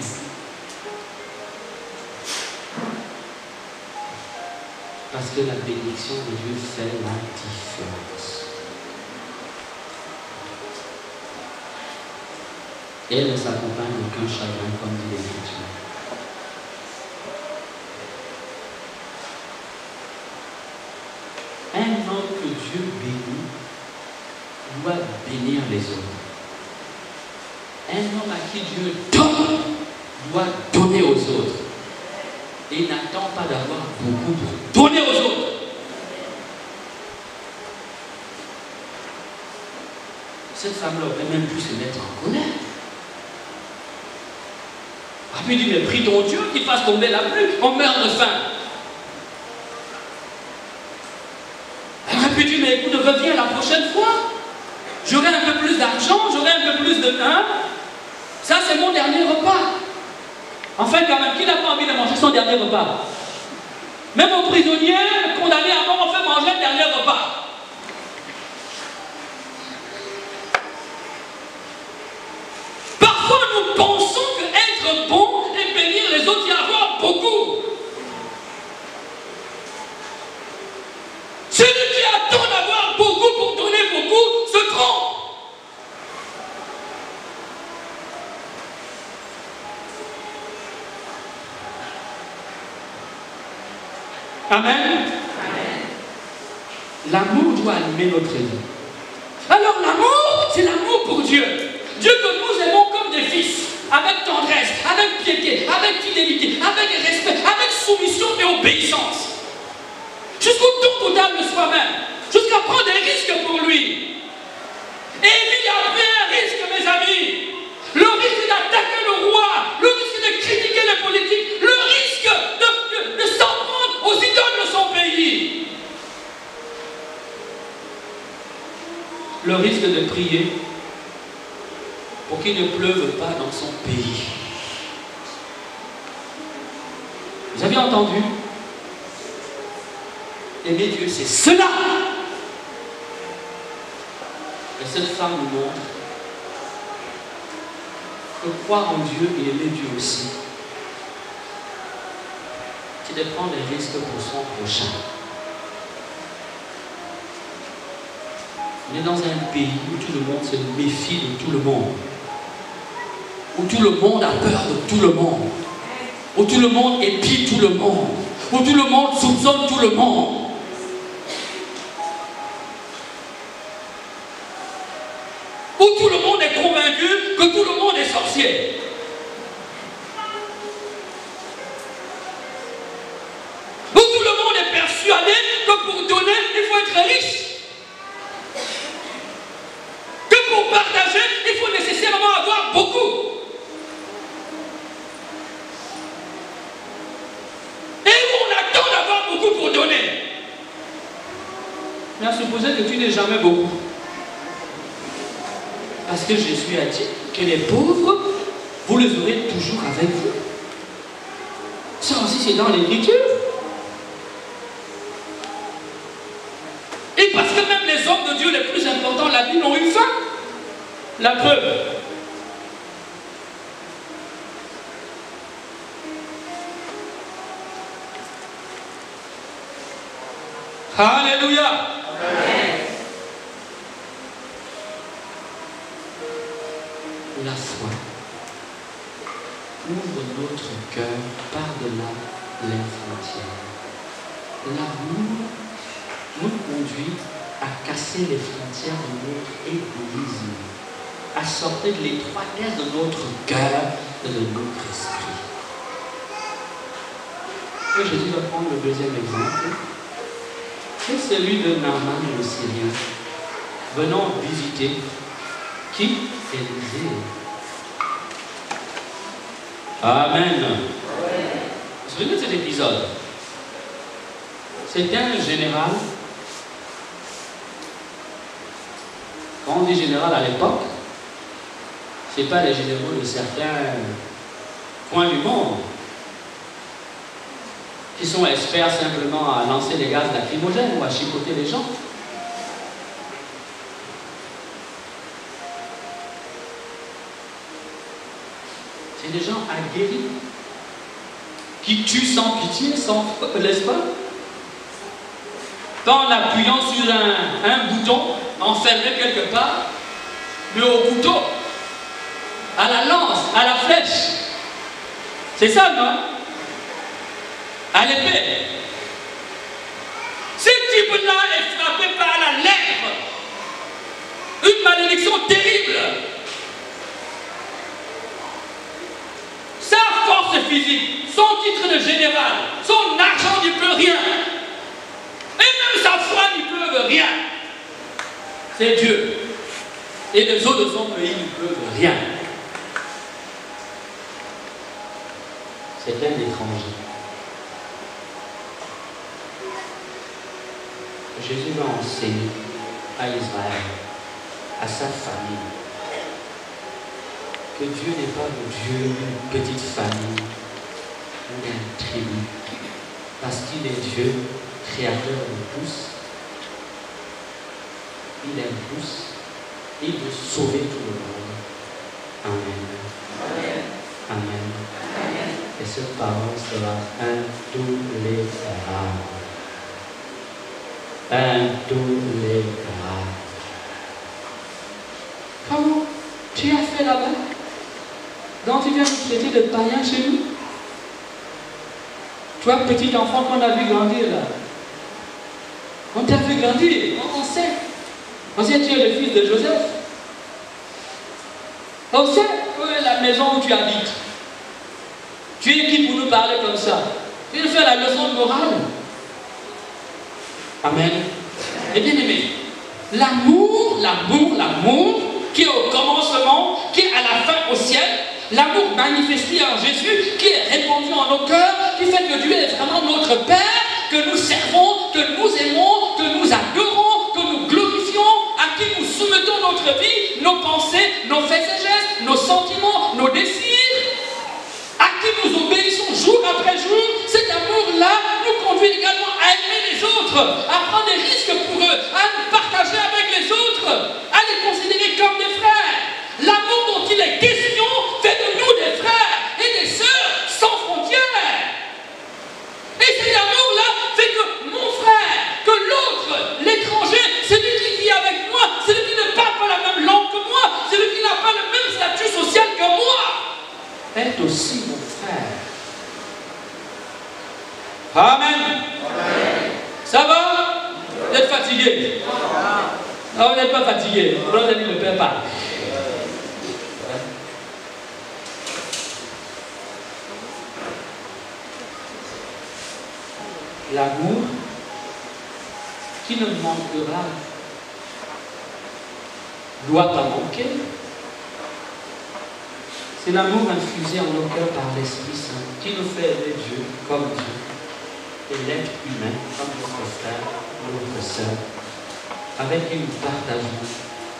S7: Parce que la bénédiction de Dieu fait la différence. Et elle ne s'accompagne d'aucun chagrin, comme dit l'Écriture. Un homme que Dieu bénit doit bénir les autres. Un homme à qui Dieu donne doit donner aux autres. Et n'attend pas d'avoir beaucoup pour donner aux autres. Cette femme-là aurait même pu se mettre en colère. Elle lui dit, mais prie ton Dieu qu'il fasse tomber la pluie, on meurt de faim. Elle aurait pu dire, mais écoute, reviens la prochaine fois. J'aurai un peu plus d'argent, j'aurai un peu plus de pain. Ça, c'est mon dernier repas. Enfin, quand même, qui n'a pas envie de manger son dernier repas? Même aux prisonniers condamnés à mort, on fait manger le dernier repas. Parfois, nous pensons qu'être bon et bénir les autres, y avoir beaucoup. Celui qui attend d'avoir beaucoup pour donner beaucoup se trompe. Amen. Amen. L'amour doit animer notre vie. Alors l'amour, c'est l'amour pour Dieu. Dieu que nous aimons comme des fils, avec tendresse, avec piété, avec fidélité, avec respect, avec soumission et obéissance. Jusqu'au don total de soi-même, jusqu'à prendre des risques pour lui. Élie a pris un risque, mes amis. Le risque d'attaquer le roi, le risque de critiquer les politiques, le risque de s'en prendre aux idoles de son pays. Le risque de prier pour qu'il qu'il ne pleuve pas dans son pays. Vous avez entendu? Aimer Dieu, c'est cela. Et cette femme nous montre que croire en Dieu et aimer Dieu aussi, c'est de prendre des risques pour son prochain. On est dans un pays où tout le monde se méfie de tout le monde, où tout le monde a peur de tout le monde, où tout le monde épie tout le monde, où tout le monde soupçonne tout le monde. Où tout le monde est convaincu que tout le monde est sorcier. Où tout le monde est persuadé que pour donner, il faut être riche. Que pour partager, il faut nécessairement avoir beaucoup. Et où on attend d'avoir beaucoup pour donner. Mais à supposer que tu n'aies jamais beaucoup. Parce que Jésus a dit que les pauvres, vous les aurez toujours avec vous. Ça aussi, c'est dans l'Écriture. Et parce que même les hommes de Dieu les plus importants de la Bible ont eu faim. La preuve. Alléluia. Amen. La foi ouvre notre cœur par-delà les frontières. L'amour nous conduit à casser les frontières de notre égoïsme, à sortir de l'étroitesse de notre cœur et de notre esprit. Et Jésus va prendre le deuxième exemple. C'est celui de Naaman le Syrien, venant visiter qui? Élisée. Amen. Vous vous souvenez de cet épisode? C'était un général. Quand on dit général à l'époque, ce n'est pas les généraux de certains coins du monde qui sont experts simplement à lancer des gaz lacrymogènes ou à chicoter les gens. C'est des gens aguerris qui tuent sans pitié, n'est-ce pas? Pas en appuyant sur un bouton enfermé quelque part, mais au couteau, à la lance, à la flèche. C'est ça, non? À l'épée. Ce type-là est frappé par la lèpre. Une malédiction terrible. Sa force physique, son titre de général, son argent n'y peut rien. Et même sa foi n'y peut rien. C'est Dieu. Et les autres de son pays n'y peuvent rien. C'est un étranger. Jésus va enseigner à Israël, à sa famille, que Dieu n'est pas le Dieu d'une petite famille ou d'une tribu, parce qu'il est Dieu, créateur de tous. Il aime tous, il veut sauver tout le monde. Amen. Amen. Amen. Et cette parole sera intolérable. Intolérable. Comment tu as fait là-bas? Donc tu viens nous traiter de païens chez nous? Toi, petit enfant qu'on a vu grandir là. On t'a vu grandir, on sait. On sait que tu es le fils de Joseph. On sait où est la maison où tu habites. Tu es qui pour nous parler comme ça? Tu veux faire la leçon de morale? Amen. Et bien aimé, l'amour qui est au commencement, qui est à la fin au ciel, l'amour manifesté en Jésus, qui est répandu en nos cœurs, qui fait que Dieu est vraiment notre Père, que nous servons, que nous aimons, que nous adorons, que nous glorifions, à qui nous soumettons notre vie, nos pensées, nos faits et gestes, nos sentiments, nos désirs, à qui nous obéissons jour après jour. Cet amour-là nous conduit également à aimer les autres, à prendre des risques pour eux, à nous partager avec les autres, à les considérer comme des frères. L'amour dont il est question fait de nous des frères et des sœurs sans frontières. Et cet amour-là fait que mon frère, que l'autre, l'étranger, celui qui vit avec moi, celui qui ne parle pas la même langue que moi, celui qui n'a pas le même statut social que moi, est aussi mon frère. Amen. Amen. Ça va? Vous êtes fatigué? Non, vous n'êtes pas fatigué. Vous avez dit le Père parle. L'amour qui ne manquera, doit pas manquer. C'est l'amour infusé en nos cœurs par l'Esprit Saint qui nous fait aimer Dieu comme Dieu et l'être humain comme notre frère ou notre sœur avec qui nous partageons,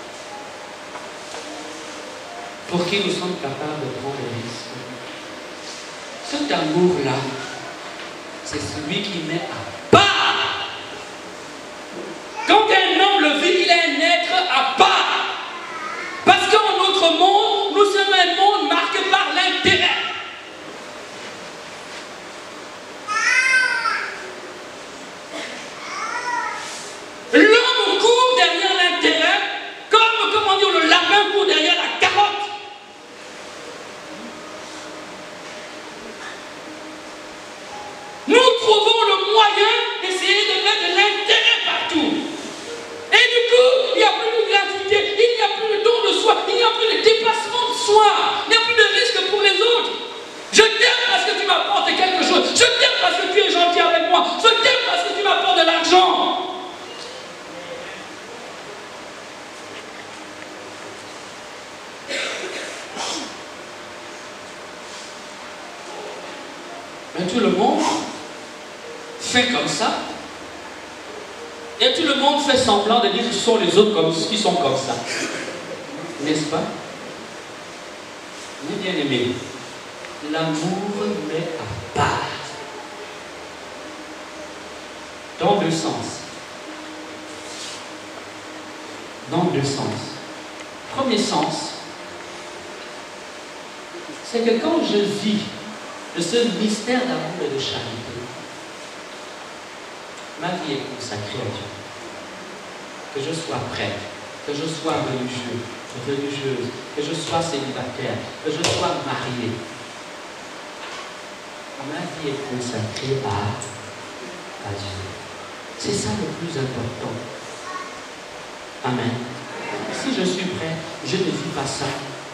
S7: pour qui nous sommes capables de prendre des risques. Cet amour-là, c'est celui qui met à part. Quand un homme le vit, il est un être à part. Parce qu'en notre monde, nous sommes un monde marqué par l'intérêt. L'homme court derrière l'intérêt, comme, comment dire, le lapin court derrière la carotte. Nous trouvons le moyen d'essayer de mettre de l'intérêt partout. Et du coup, il n'y a plus de gratuité, il n'y a plus de don de soi, il n'y a plus de dépassement de soi, il n'y a plus de risque pour les autres. Je t'aime parce que tu m'apportes quelque chose, je t'aime parce que tu es gentil avec moi, je t'aime parce que tu m'apportes de l'argent. Mais tout le monde fait comme ça. Et tout le monde fait semblant de dire que ce sont les autres qui sont comme ça. N'est-ce pas? Mes bien-aimés, l'amour met à part. Dans deux sens. Dans deux sens. Premier sens, c'est que quand je vis de ce mystère d'amour et de charité, ma vie est consacrée à Dieu. Que je sois prêtre, que je sois religieux, religieuse, que je sois célibataire, que je sois marié. Ma vie est consacrée à Dieu. C'est ça le plus important. Amen. Si je suis prêtre, je ne vis pas ça.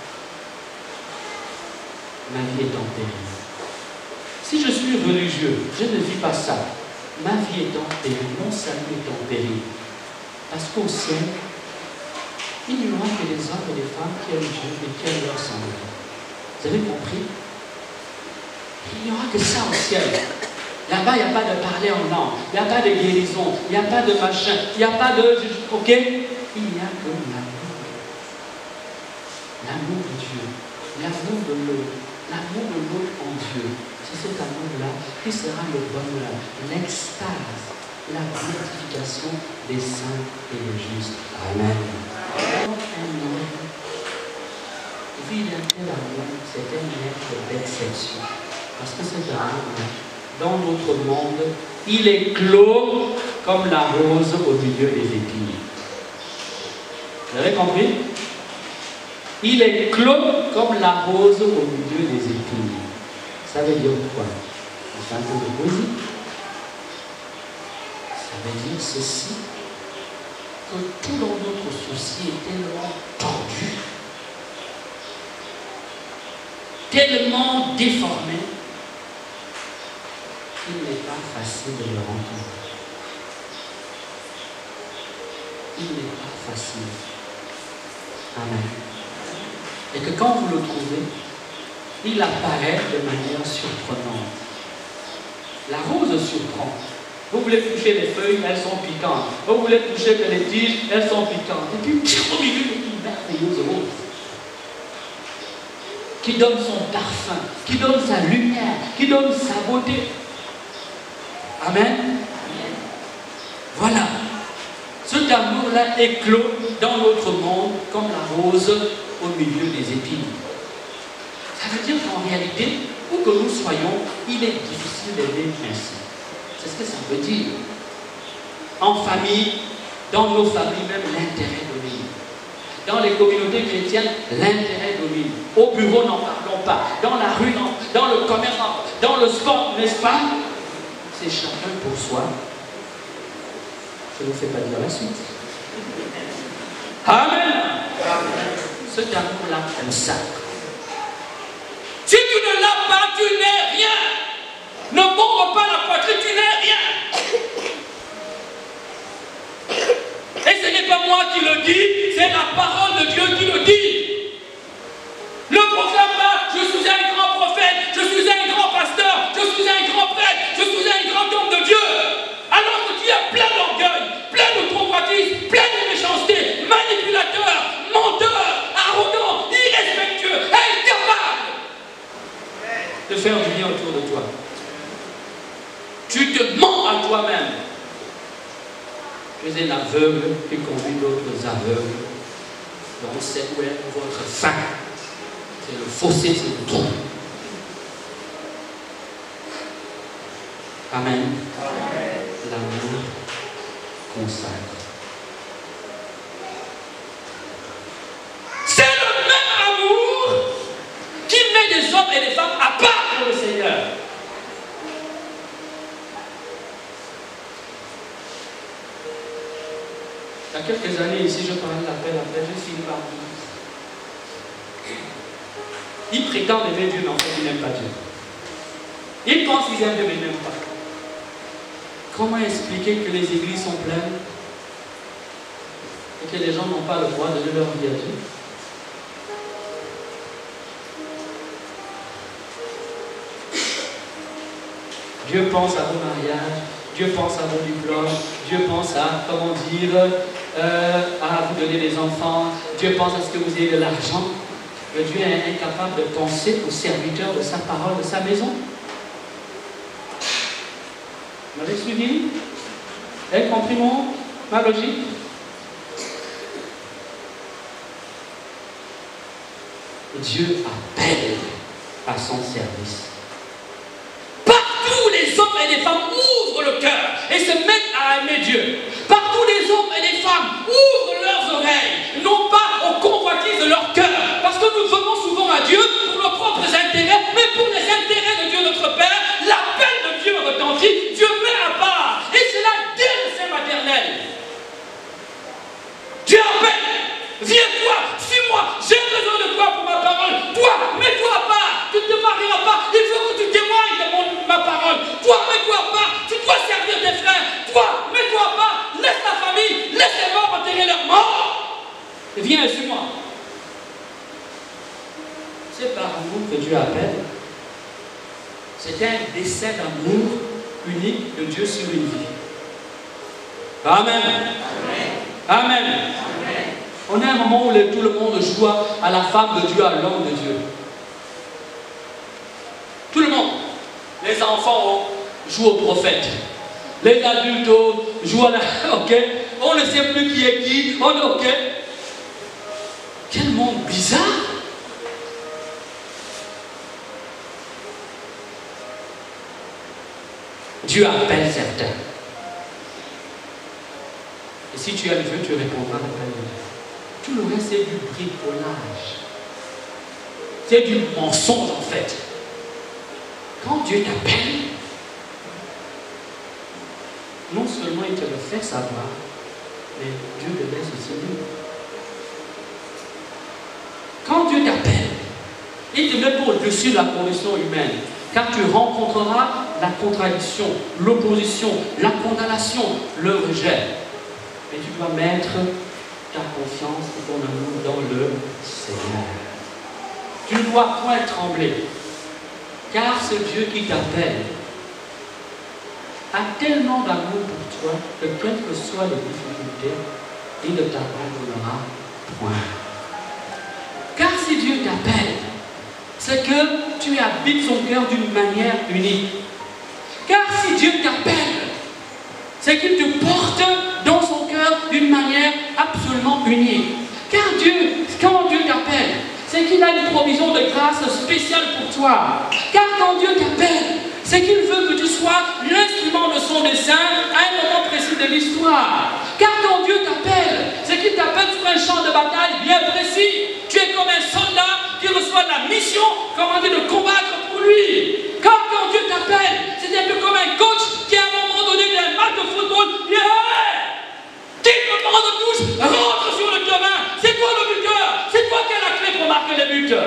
S7: Ma vie est en péril. Si je suis religieux, je ne vis pas ça. Ma vie est en péril, mon salut est en péril. Parce qu'au ciel, il n'y aura que les hommes et les femmes qui aiment Dieu et qui aiment leur semblable. Vous avez compris? Il n'y aura que ça au ciel. Là-bas, il n'y a pas de parler en langue, il n'y a pas de guérison, il n'y a pas de machin, il n'y a pas de... Ok? Il n'y a que l'amour. L'amour de Dieu, l'amour de l'autre, l'amour de l'autre en Dieu. C'est cet amour-là qui sera le bonheur, l'extase, la glorification des saints et des justes. Amen. Un homme vit un tel amour, c'est un être d'exception. Parce que cet amour-là, dans notre monde, il est clos comme la rose au milieu des épines. Vous avez compris? Il est clos comme la rose au milieu des épines. Ça veut dire quoi? C'est un peu de poésie. Ça veut dire ceci, que tout dans notre société est tellement tordu, tellement déformé, qu'il n'est pas facile de le rencontrer. Il n'est pas facile. Amen. Et que quand vous le trouvez, il apparaît de manière surprenante. La rose surprend. Vous voulez toucher les feuilles, elles sont piquantes. Vous voulez toucher les tiges, elles sont piquantes. Et puis, au milieu, une merveilleuse rose. qui donne son parfum, qui donne sa lumière, qui donne sa beauté. Amen. Voilà. Cet amour-là éclot dans notre monde comme la rose au milieu des épines. Ça veut dire qu'en réalité, où que nous soyons, il est difficile d'aimer ainsi. C'est ce que ça veut dire. En famille, dans nos familles même, l'intérêt domine. Dans les communautés chrétiennes, l'intérêt domine. Au bureau, n'en parlons pas. Dans la rue, non. Dans le commerce, non. Dans le sport, n'est-ce pas? C'est chacun pour soi. Je ne vous fais pas dire la suite. Amen. Cet amour-là consacre. Si tu ne l'as pas, tu n'es rien. Ne bombe pas la poitrine, tu n'es rien. Et ce n'est pas moi qui le dis, c'est la parole de Dieu qui le dit. Ne proclame pas, je suis un grand prophète, je suis un grand pasteur, je suis un grand prêtre, je suis un grand homme de Dieu. Alors que tu es plein d'orgueil, plein de convoitise, plein de méchanceté, manipulateur, menteur, arrogant, irrespectueux, incapable de faire du bien autour de toi. Tu te mens à toi-même. Tu es un aveugle qui conduit d'autres aveugles. Donc c'est où est votre fin. C'est le fossé, c'est le trou. Amen. L'amour consacre. C'est le même amour qui met des hommes et des femmes à part pour le Seigneur. Il y a quelques années ici, je parlais de l'appel, je finis par dire. Il prétend aimer Dieu, mais en fait, il n'aime pas Dieu. Il pense qu'ils aiment Dieu, mais ils n'aiment pas. Comment expliquer que les églises sont pleines et que les gens n'ont pas le droit de donner leur vie à Dieu? Dieu pense à vos mariages, Dieu pense à vos diplômes, Dieu pense à, comment dire, à vous donner des enfants, Dieu pense à ce que vous ayez de l'argent. Mais Dieu est incapable de penser aux serviteurs de sa parole, de sa maison. Vous m'avez suivi? Vous avez compris ma logique? Dieu appelle à son service. Partout les hommes et les femmes ouvrent le cœur et se mettent à aimer Dieu. Partout les hommes et les femmes ouvrent leurs oreilles, non pas aux convoitises de leur cœur. Parce que nous venons souvent à Dieu pour nos propres intérêts, mais pour les intérêts de Dieu notre Père, l'appel de Dieu retentit, Dieu met à part. Et c'est là dès le sein maternel. Dieu appelle, viens-toi, suis-moi, j'ai besoin de toi pour ma parole. Toi, mets-toi à part, tu ne te marieras pas, il faut que tu témoignes de ma parole. Toi, mets-toi à part, tu dois servir tes frères. Toi, mets-toi à part, laisse ta famille, laisse les morts enterrer leurs morts. Et viens et suis-moi. C'est par amour que Dieu appelle. C'est un dessein d'amour unique de Dieu sur une vie. Amen. Amen. Amen. On est à un moment où tout le monde joue à la femme de Dieu, à l'homme de Dieu. Tout le monde. Les enfants jouent au prophète. Les adultes jouent à la... Ok. On ne sait plus qui est qui. Ok. Quel monde bizarre. Dieu appelle certains. Et si tu aimes Dieu, tu répondras à l'appel de Dieu. Tout le reste, c'est du bricolage. C'est du mensonge, en fait. Quand Dieu t'appelle, non seulement il te le fait savoir, mais Dieu te laisse aussi libre. Quand Dieu t'appelle, il te met au-dessus de la condition humaine. Car tu rencontreras la contradiction, l'opposition, la condamnation, le rejet. Mais tu dois mettre ta confiance et ton amour dans le Seigneur. Tu ne dois point trembler. Car ce Dieu qui t'appelle a tellement d'amour pour toi que quelles que soient les difficultés, il ne t'abandonnera point. Car si Dieu t'appelle, c'est que tu habites son cœur d'une manière unique. Car si Dieu t'appelle, c'est qu'il te porte dans son cœur d'une manière absolument unique. Car Dieu, quand Dieu t'appelle, c'est qu'il a une provision de grâce spéciale pour toi. Car quand Dieu t'appelle, c'est qu'il veut que tu sois l'instrument de son dessein à un moment précis de l'histoire. Car quand Dieu t'appelle, c'est qu'il t'appelle sur un champ de bataille bien précis. Tu es comme un soldat qui reçoit la mission commandée de combattre pour lui. Car quand Dieu t'appelle, c'est un peu comme un coach qui à un moment donné d'un match de football, quitte le banc de touche, rentre sur le terrain. C'est toi le buteur. C'est toi qui as la clé pour marquer les buts.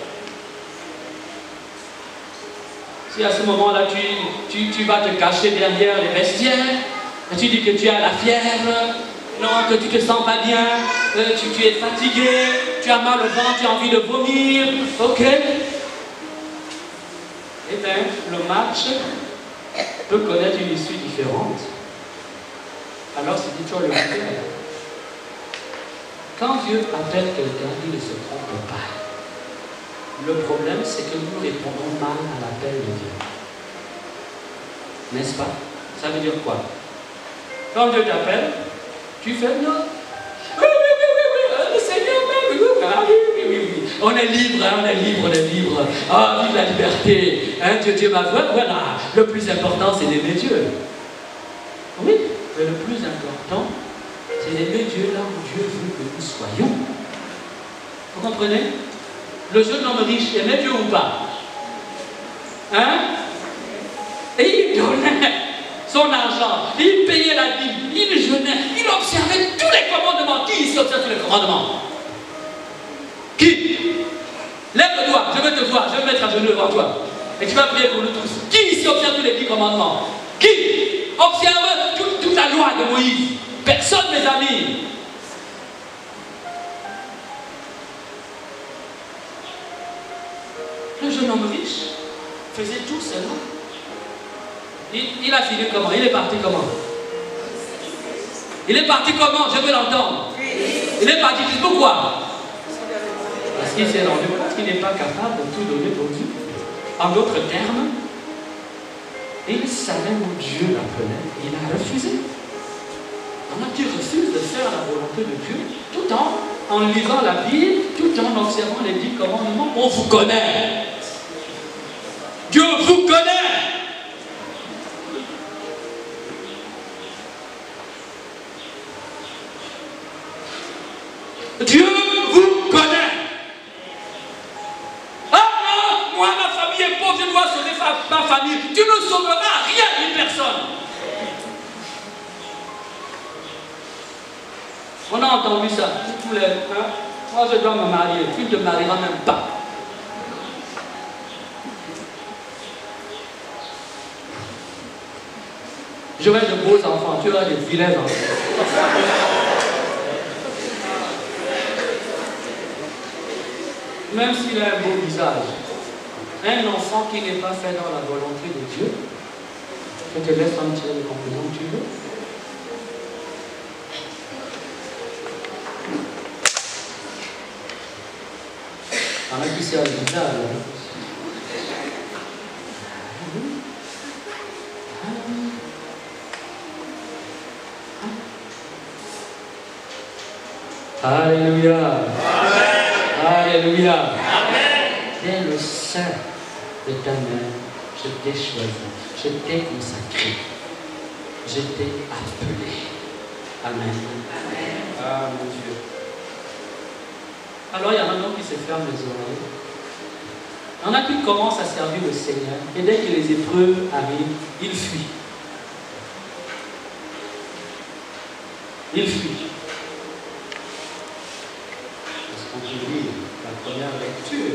S7: Si à ce moment-là, tu vas te cacher derrière les vestiaires, et tu dis que tu as la fièvre, non, que tu te sens pas bien, tu es fatigué, tu as mal au ventre, tu as envie de vomir, ok? Eh bien, le match peut connaître une issue différente. Alors c'est dit, toi le buteur. Quand Dieu appelle quelqu'un, il ne se trompe pas. Le problème, c'est que nous répondons mal à l'appel de Dieu. N'est-ce pas? Ça veut dire quoi? Quand Dieu t'appelle, tu fais non. Oui, le Seigneur même, oui. On est libre, hein, on est libre. Ah, vive la liberté. Hein, Dieu m'a vu, voilà. Le plus important, c'est d'aimer Dieu. Oui, mais le plus important, c'est d'aimer Dieu là où Dieu veut que nous soyons. Vous comprenez? Le jeune homme riche aimait Dieu ou pas? Hein? Et il donnait son argent, il payait la dîme, il jeûnait, il observait tous les commandements. Qui ici observe tous les commandements? Qui? Lève le doigt, je veux te voir, je vais me mettre à genoux devant toi. Et tu vas prier pour nous tous. Qui ici observe tous les 10 commandements? Qui observe toute la loi de Moïse? Personne, mes amis. Le jeune homme riche faisait tout cela. Il a fini comment? Il est parti comment? Il est parti comment? Je veux l'entendre. Il est parti pourquoi? Parce qu'il s'est rendu compte qu'il n'est pas capable de tout donner pour Dieu. En d'autres termes, il savait où Dieu l'appelait. Il a refusé. On a qui refuse de faire la volonté de Dieu tout en lisant la Bible, tout en observant les 10 commandements. On vous connaît. Dieu vous connaît. Dieu vous connaît. Ah non, moi ma famille est pauvre, je dois sauver ma famille. Tu ne sauveras rien ni personne. On a entendu ça. Tous les, hein? Moi je dois me marier, tu ne te marieras même pas. J'aurai de beaux enfants, tu auras des vilains enfants. Même s'il a un beau visage, un enfant qui n'est pas fait dans la volonté de Dieu, je te laisse en tirer les conclusions que tu veux. On a qui sert le visage. Alléluia. Alléluia. Dès le sein de ta mère, je t'ai choisi, je t'ai consacré, je t'ai appelé. Amen. Ah mon Dieu. Alors il y en a d'autres qui se ferment les oreilles. Il y en a qui commencent à servir le Seigneur et dès que les épreuves arrivent, ils fuient. Ils fuient. On peut lire la première lecture.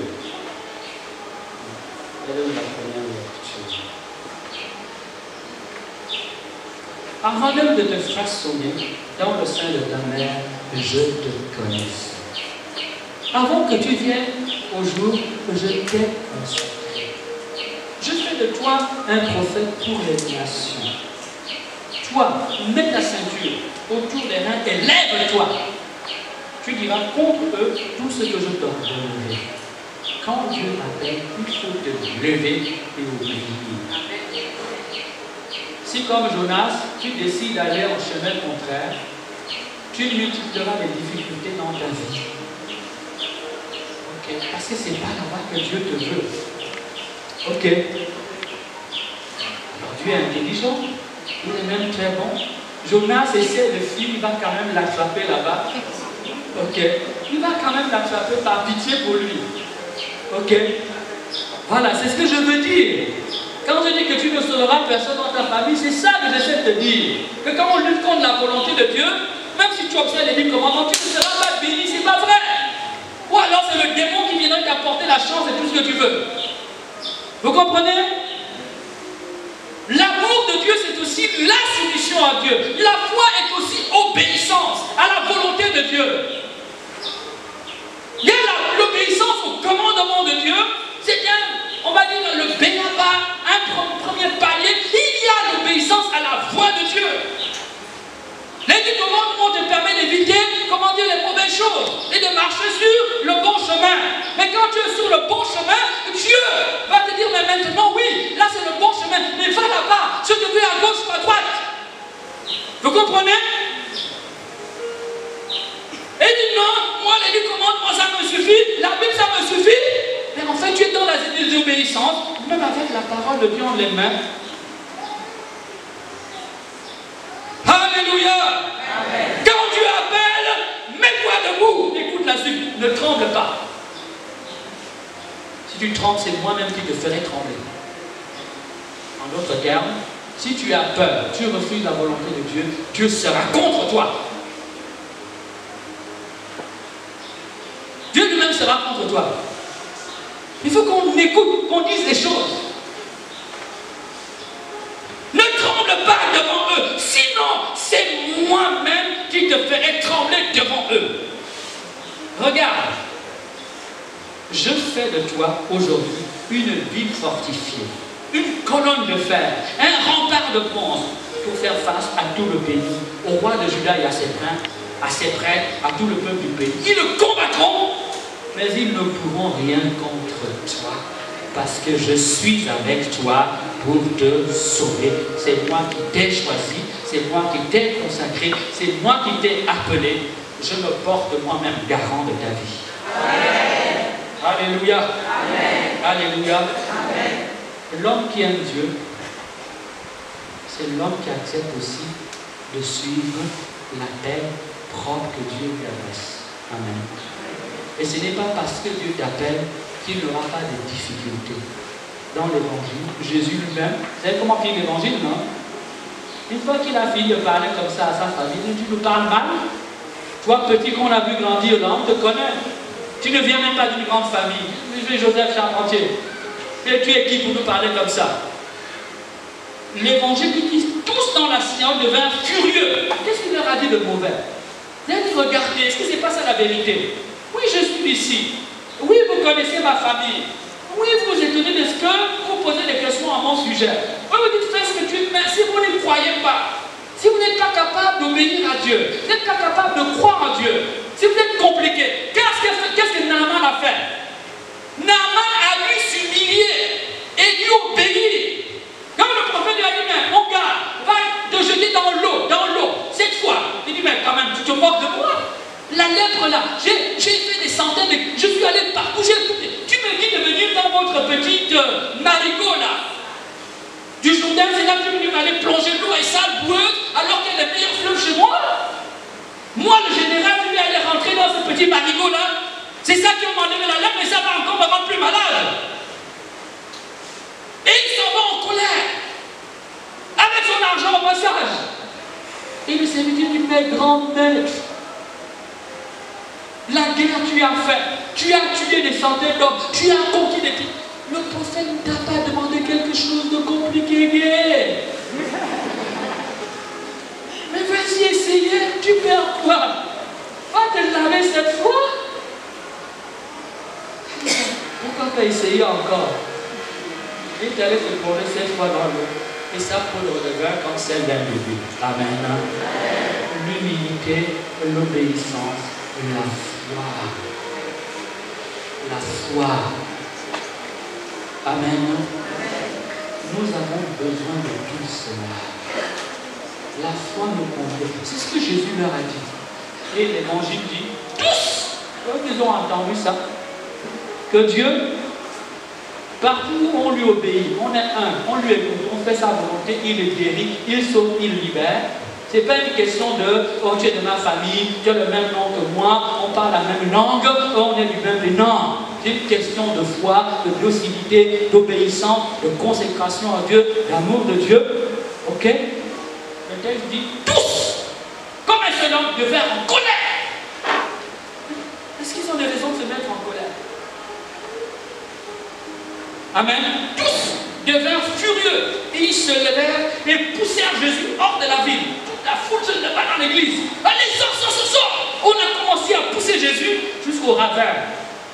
S7: Quelle est la première lecture? Avant même de te frissonner dans le sein de ta mère, je te connaissais. Avant que tu viennes au jour que je t'ai consacré. Je fais de toi un prophète pour les nations. Toi, mets ta ceinture autour des reins et lève-toi. Tu diras contre eux tout ce que je t'ordonnerai. Quand Dieu t'appelle, il faut te lever et obéir. Si comme Jonas, tu décides d'aller en chemin contraire, tu multiplieras les difficultés dans ta vie. Ok? Parce que ce n'est pas là-bas que Dieu te veut. Ok? Alors Dieu est intelligent, il est même très bon. Jonas essaie de fuir, il va quand même l'attraper là-bas. Ok? Il va quand même l'attraper par pitié pour lui. Ok? Voilà, c'est ce que je veux dire. Quand je dis que tu ne sauveras personne dans ta famille, c'est ça que j'essaie de te dire. Que quand on lutte contre la volonté de Dieu, même si tu observes les 10 commandements, tu ne seras pas béni, c'est pas vrai. Ou alors c'est le démon qui viendra t'apporter la chance et tout ce que tu veux. Vous comprenez? L'amour de Dieu, c'est aussi la soumission à Dieu. La foi est aussi obéissance à la volonté de Dieu. Il y a l'obéissance au commandement de Dieu, c'est on va dire le béaba, un premier palier. Il y a l'obéissance à la voix de Dieu. Les 10 commandements te permettent d'éviter, comment dire, les mauvaises choses et de marcher sur le bon chemin. Mais quand tu es sur le bon chemin, Dieu va te dire, mais maintenant, oui, là c'est le bon chemin, mais va là-bas, je te veux à gauche ou à droite. Vous comprenez? Et dit non, moi les 10 commandements ça me suffit, la Bible ça me suffit. Mais en fait tu es dans la désobéissance, même avec la parole de Dieu en les mains. Alléluia. Amen. Quand Dieu appelle, mets-toi debout. Écoute la suite, ne tremble pas. Si tu trembles, c'est moi-même qui te ferai trembler. En d'autres termes, si tu as peur, tu refuses la volonté de Dieu, Dieu sera contre toi. Dieu lui-même sera contre toi. Il faut qu'on écoute, qu'on dise les choses. Ne tremble pas devant eux, sinon c'est moi-même qui te ferai trembler devant eux. Regarde, je fais de toi aujourd'hui une ville fortifiée, une colonne de fer, un rempart de bronze pour faire face à tout le pays, au roi de Juda et à ses princes, à ses prêtres, à tout le peuple du pays. Ils le combattront, mais ils ne pourront rien contre toi, parce que je suis avec toi pour te sauver. C'est moi qui t'ai choisi, c'est moi qui t'ai consacré, c'est moi qui t'ai appelé. Je me porte moi-même garant de ta vie. Amen. Alléluia. Amen. Alléluia. L'homme qui aime Dieu, c'est l'homme qui accepte aussi de suivre l'appel propre que Dieu lui adresse. Amen. Et ce n'est pas parce que Dieu t'appelle qu'il n'aura pas de difficultés. Dans l'évangile, Jésus lui-même, vous savez comment finit l'évangile, non? Une fois qu'il a fini de parler comme ça à sa famille, tu nous parles mal. Toi, petit qu'on a vu grandir là, on te connaît. Tu ne viens même pas d'une grande famille. Je suis Joseph Charpentier. Et tu es qui pour nous parler comme ça? L'évangile, ils disent tous dans la science devinrent furieux. Qu'est-ce qu'il leur a dit de mauvais? Il a dit, regardez, est-ce que c'est pas ça la vérité? Oui, je suis ici. Oui, vous connaissez ma famille. Oui, vous vous étonnez de ce que vous posez des questions à mon sujet. Oui, vous dites, fais ce que tu veux, mais si vous ne croyez pas, si vous n'êtes pas capable d'obéir à Dieu, vous n'êtes pas capable de croire en Dieu, si vous êtes compliqué, qu'est-ce que Naaman a fait? Naaman a dû s'humilier et dû obéir. Comme le prophète lui a dit, mais mon gars, va te jeter dans l'eau, cette fois. Il dit, mais quand même, tu te moques de moi. La lèpre là, j'ai fait des centaines de... Je suis allé partout, tu me dis de venir dans votre petite marigot là. Du Jourdain, c'est là que tu es venu aller plonger l'eau et sale, boueuse, alors qu'il y a des meilleurs fleuves chez moi. Moi, le général, je vais aller rentrer dans ce petit marigot là. C'est ça qui m'a enlevé la lèpre, mais ça va encore me rendre plus malade. Et il s'en va en colère. Avec son argent au passage. Et le serviteur dit, mais grand maître, la guerre tu as fait, tu as tué des centaines d'hommes, tu as conquis des pays. Le prophète ne t'a pas demandé quelque chose de compliqué, gay. Mais vas-y, essayez, tu perds quoi? Va te laver cette fois. Pourquoi pas essayer encore? Il t'allait te plonger cette fois dans l'eau. Et ça pour le regard comme celle d'un bébé. Amen. L'humilité, l'obéissance, la foi. La foi. Amen. Nous avons besoin de tout cela. La foi nous conduit. C'est ce que Jésus leur a dit. Et l'évangile dit, tous, ils ont entendu ça, que Dieu, partout où on lui obéit, on est un, on lui écoute, on fait sa volonté, il est guéri, il sauve, il libère. Ce n'est pas une question de « oh, tu es de ma famille, tu as le même nom que moi, on parle la même langue, on est du même pays. » Non, c'est une question de foi, de docilité, d'obéissance, de consécration à Dieu, d'amour de Dieu. Ok? Le texte dit « tous, comme un seul homme, devinrent en colère. » Est-ce qu'ils ont des raisons de se mettre en colère? Amen. Tous devinrent furieux et ils se levèrent et poussèrent Jésus hors de la ville. La foule se leva dans l'église. Allez, sors. On a commencé à pousser Jésus jusqu'au ravin.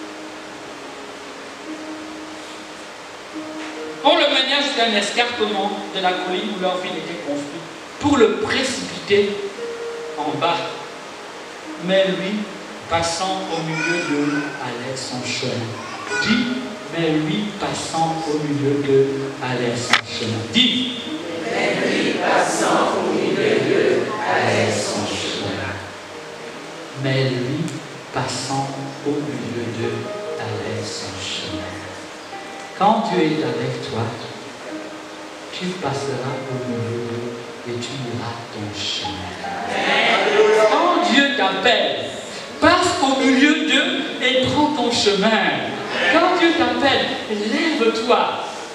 S7: On le mena jusqu'à un escarpement de la colline où leur ville était construite pour le précipiter en bas. Mais lui, passant au milieu d'eux, allait son chemin. Dis, mais lui, passant au milieu d'eux, allait son chemin. Dis, mais lui, passant au milieu d'eux, allait son chemin. Mais lui, passant au milieu d'eux, allait son chemin. Quand Dieu est avec toi, tu passeras au milieu d'eux et tu iras ton chemin. Quand Dieu t'appelle, passe au milieu d'eux et prends ton chemin. Quand Dieu t'appelle, lève-toi.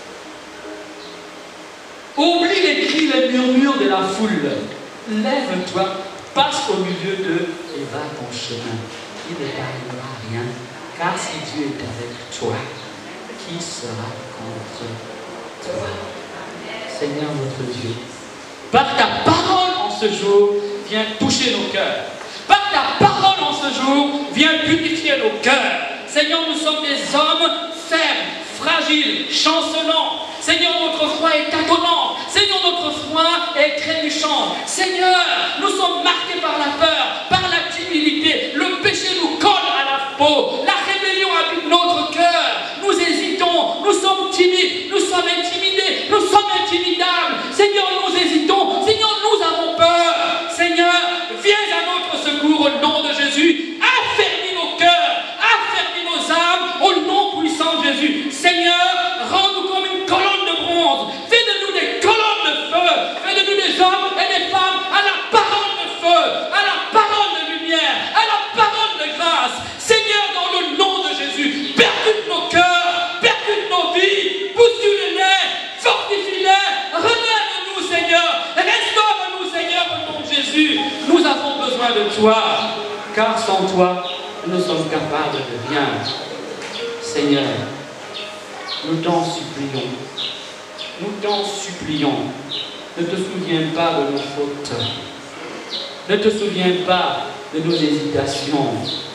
S7: Oublie les cris, les murmures de la foule. Lève-toi, passe au milieu d'eux et va ton chemin. Il ne t'arrivera rien, car si Dieu est avec toi, qui sera contre toi? Seigneur notre Dieu, par ta parole en ce jour, viens toucher nos cœurs. Par ta parole en ce jour, viens purifier nos cœurs. Seigneur, nous sommes des hommes fermes, fragiles, chancelants. Seigneur, notre foi est tâtonnante. Seigneur, notre foi est trébuchante. Seigneur, nous sommes marqués par la peur, par la timidité. Le péché nous colle à la peau. La rébellion habite notre cœur. Nous hésitons, nous sommes timides, nous sommes intimidés, nous sommes intimidables. Seigneur, nous hésitons. Seigneur, nous avons peur. Seigneur, viens à notre secours au nom de Jésus. Affermis nos cœurs, affermis nos âmes au nom puissant de Jésus. Seigneur, rends-nous comme une colonne de bronze. Fais de nous des colonnes de feu. Fais de nous des hommes et des femmes à la parole de feu, à la parole de lumière, à la parole de grâce. Seigneur, dans le nom de Jésus, percute nos cœurs, percute nos vies, bouscule-les, fortifie-les, relève-nous, Seigneur, restaure-nous, Seigneur, au nom de Jésus. Nous avons besoin de toi, car sans toi, nous sommes capables de rien. Seigneur, nous t'en supplions. Nous t'en supplions. Ne te souviens pas de nos fautes. Ne te souviens pas de nos hésitations.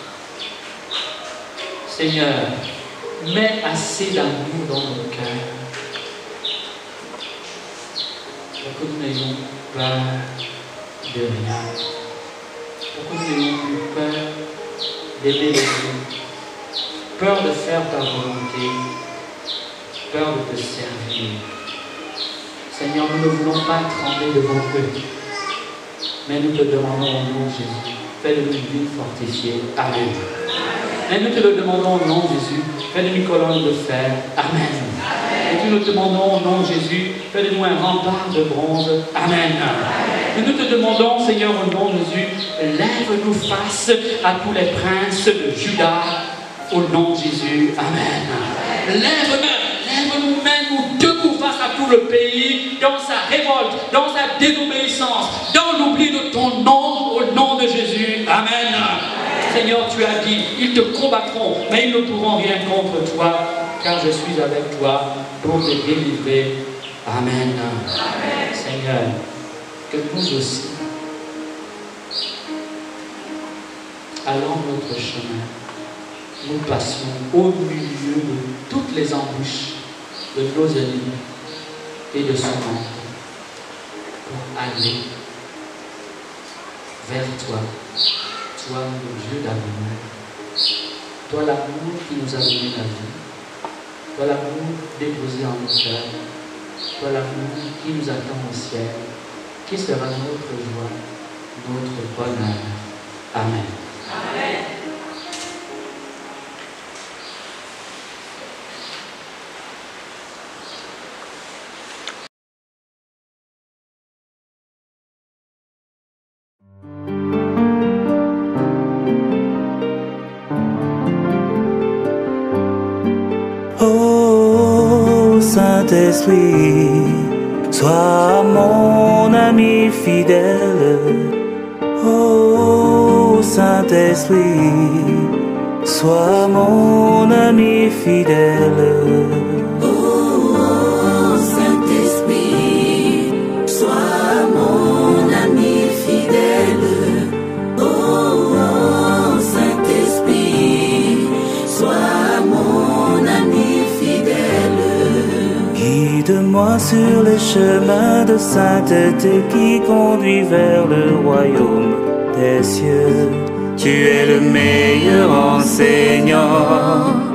S7: Seigneur, mets assez d'amour dans nos cœurs pour que nous n'ayons peur de rien. Pour que nous n'ayons plus peur d'aimer les autres. Peur de faire ta volonté. Peur de te servir. Seigneur, nous ne voulons pas trembler devant eux, mais nous te demandons au nom de Jésus, fais de nous une vie fortifiée. Amen. Mais nous te le demandons au nom de Jésus, fais de nous une colonne de fer. Amen. Et nous te demandons au nom de Jésus, fais de nous un rempart de bronze. Amen. Et nous te demandons, Seigneur, au nom de Jésus, lève-nous face à tous les princes de Juda, au nom de Jésus. Amen. Lève-nous même debout face à tout le pays, dans sa révolte, dans sa désobéissance, dans l'oubli de ton nom, au nom de Jésus. Amen. Seigneur, tu as dit, ils te combattront, mais ils ne pourront rien contre toi, car je suis avec toi pour te délivrer. Amen. Amen. Seigneur, que nous aussi, allant notre chemin, nous passions au milieu de toutes les embûches de nos ennemis et de son nom pour aller vers toi, toi le Dieu d'amour, toi l'amour qui nous a donné la vie, Toi l'amour déposé en nos cœurs, toi l'amour qui nous attend au ciel, qui sera notre joie, notre bonheur. Amen.
S2: Amen.
S1: Oh Saint-Esprit, sois mon ami fidèle. Oh Saint-Esprit, sois mon ami fidèle.
S2: Oh Saint-Esprit, sois mon ami fidèle. Oh Saint-Esprit, sois mon ami fidèle.
S1: Guide-moi sur les chemins de sainteté qui conduit vers le royaume des cieux. Tu es le meilleur enseignant.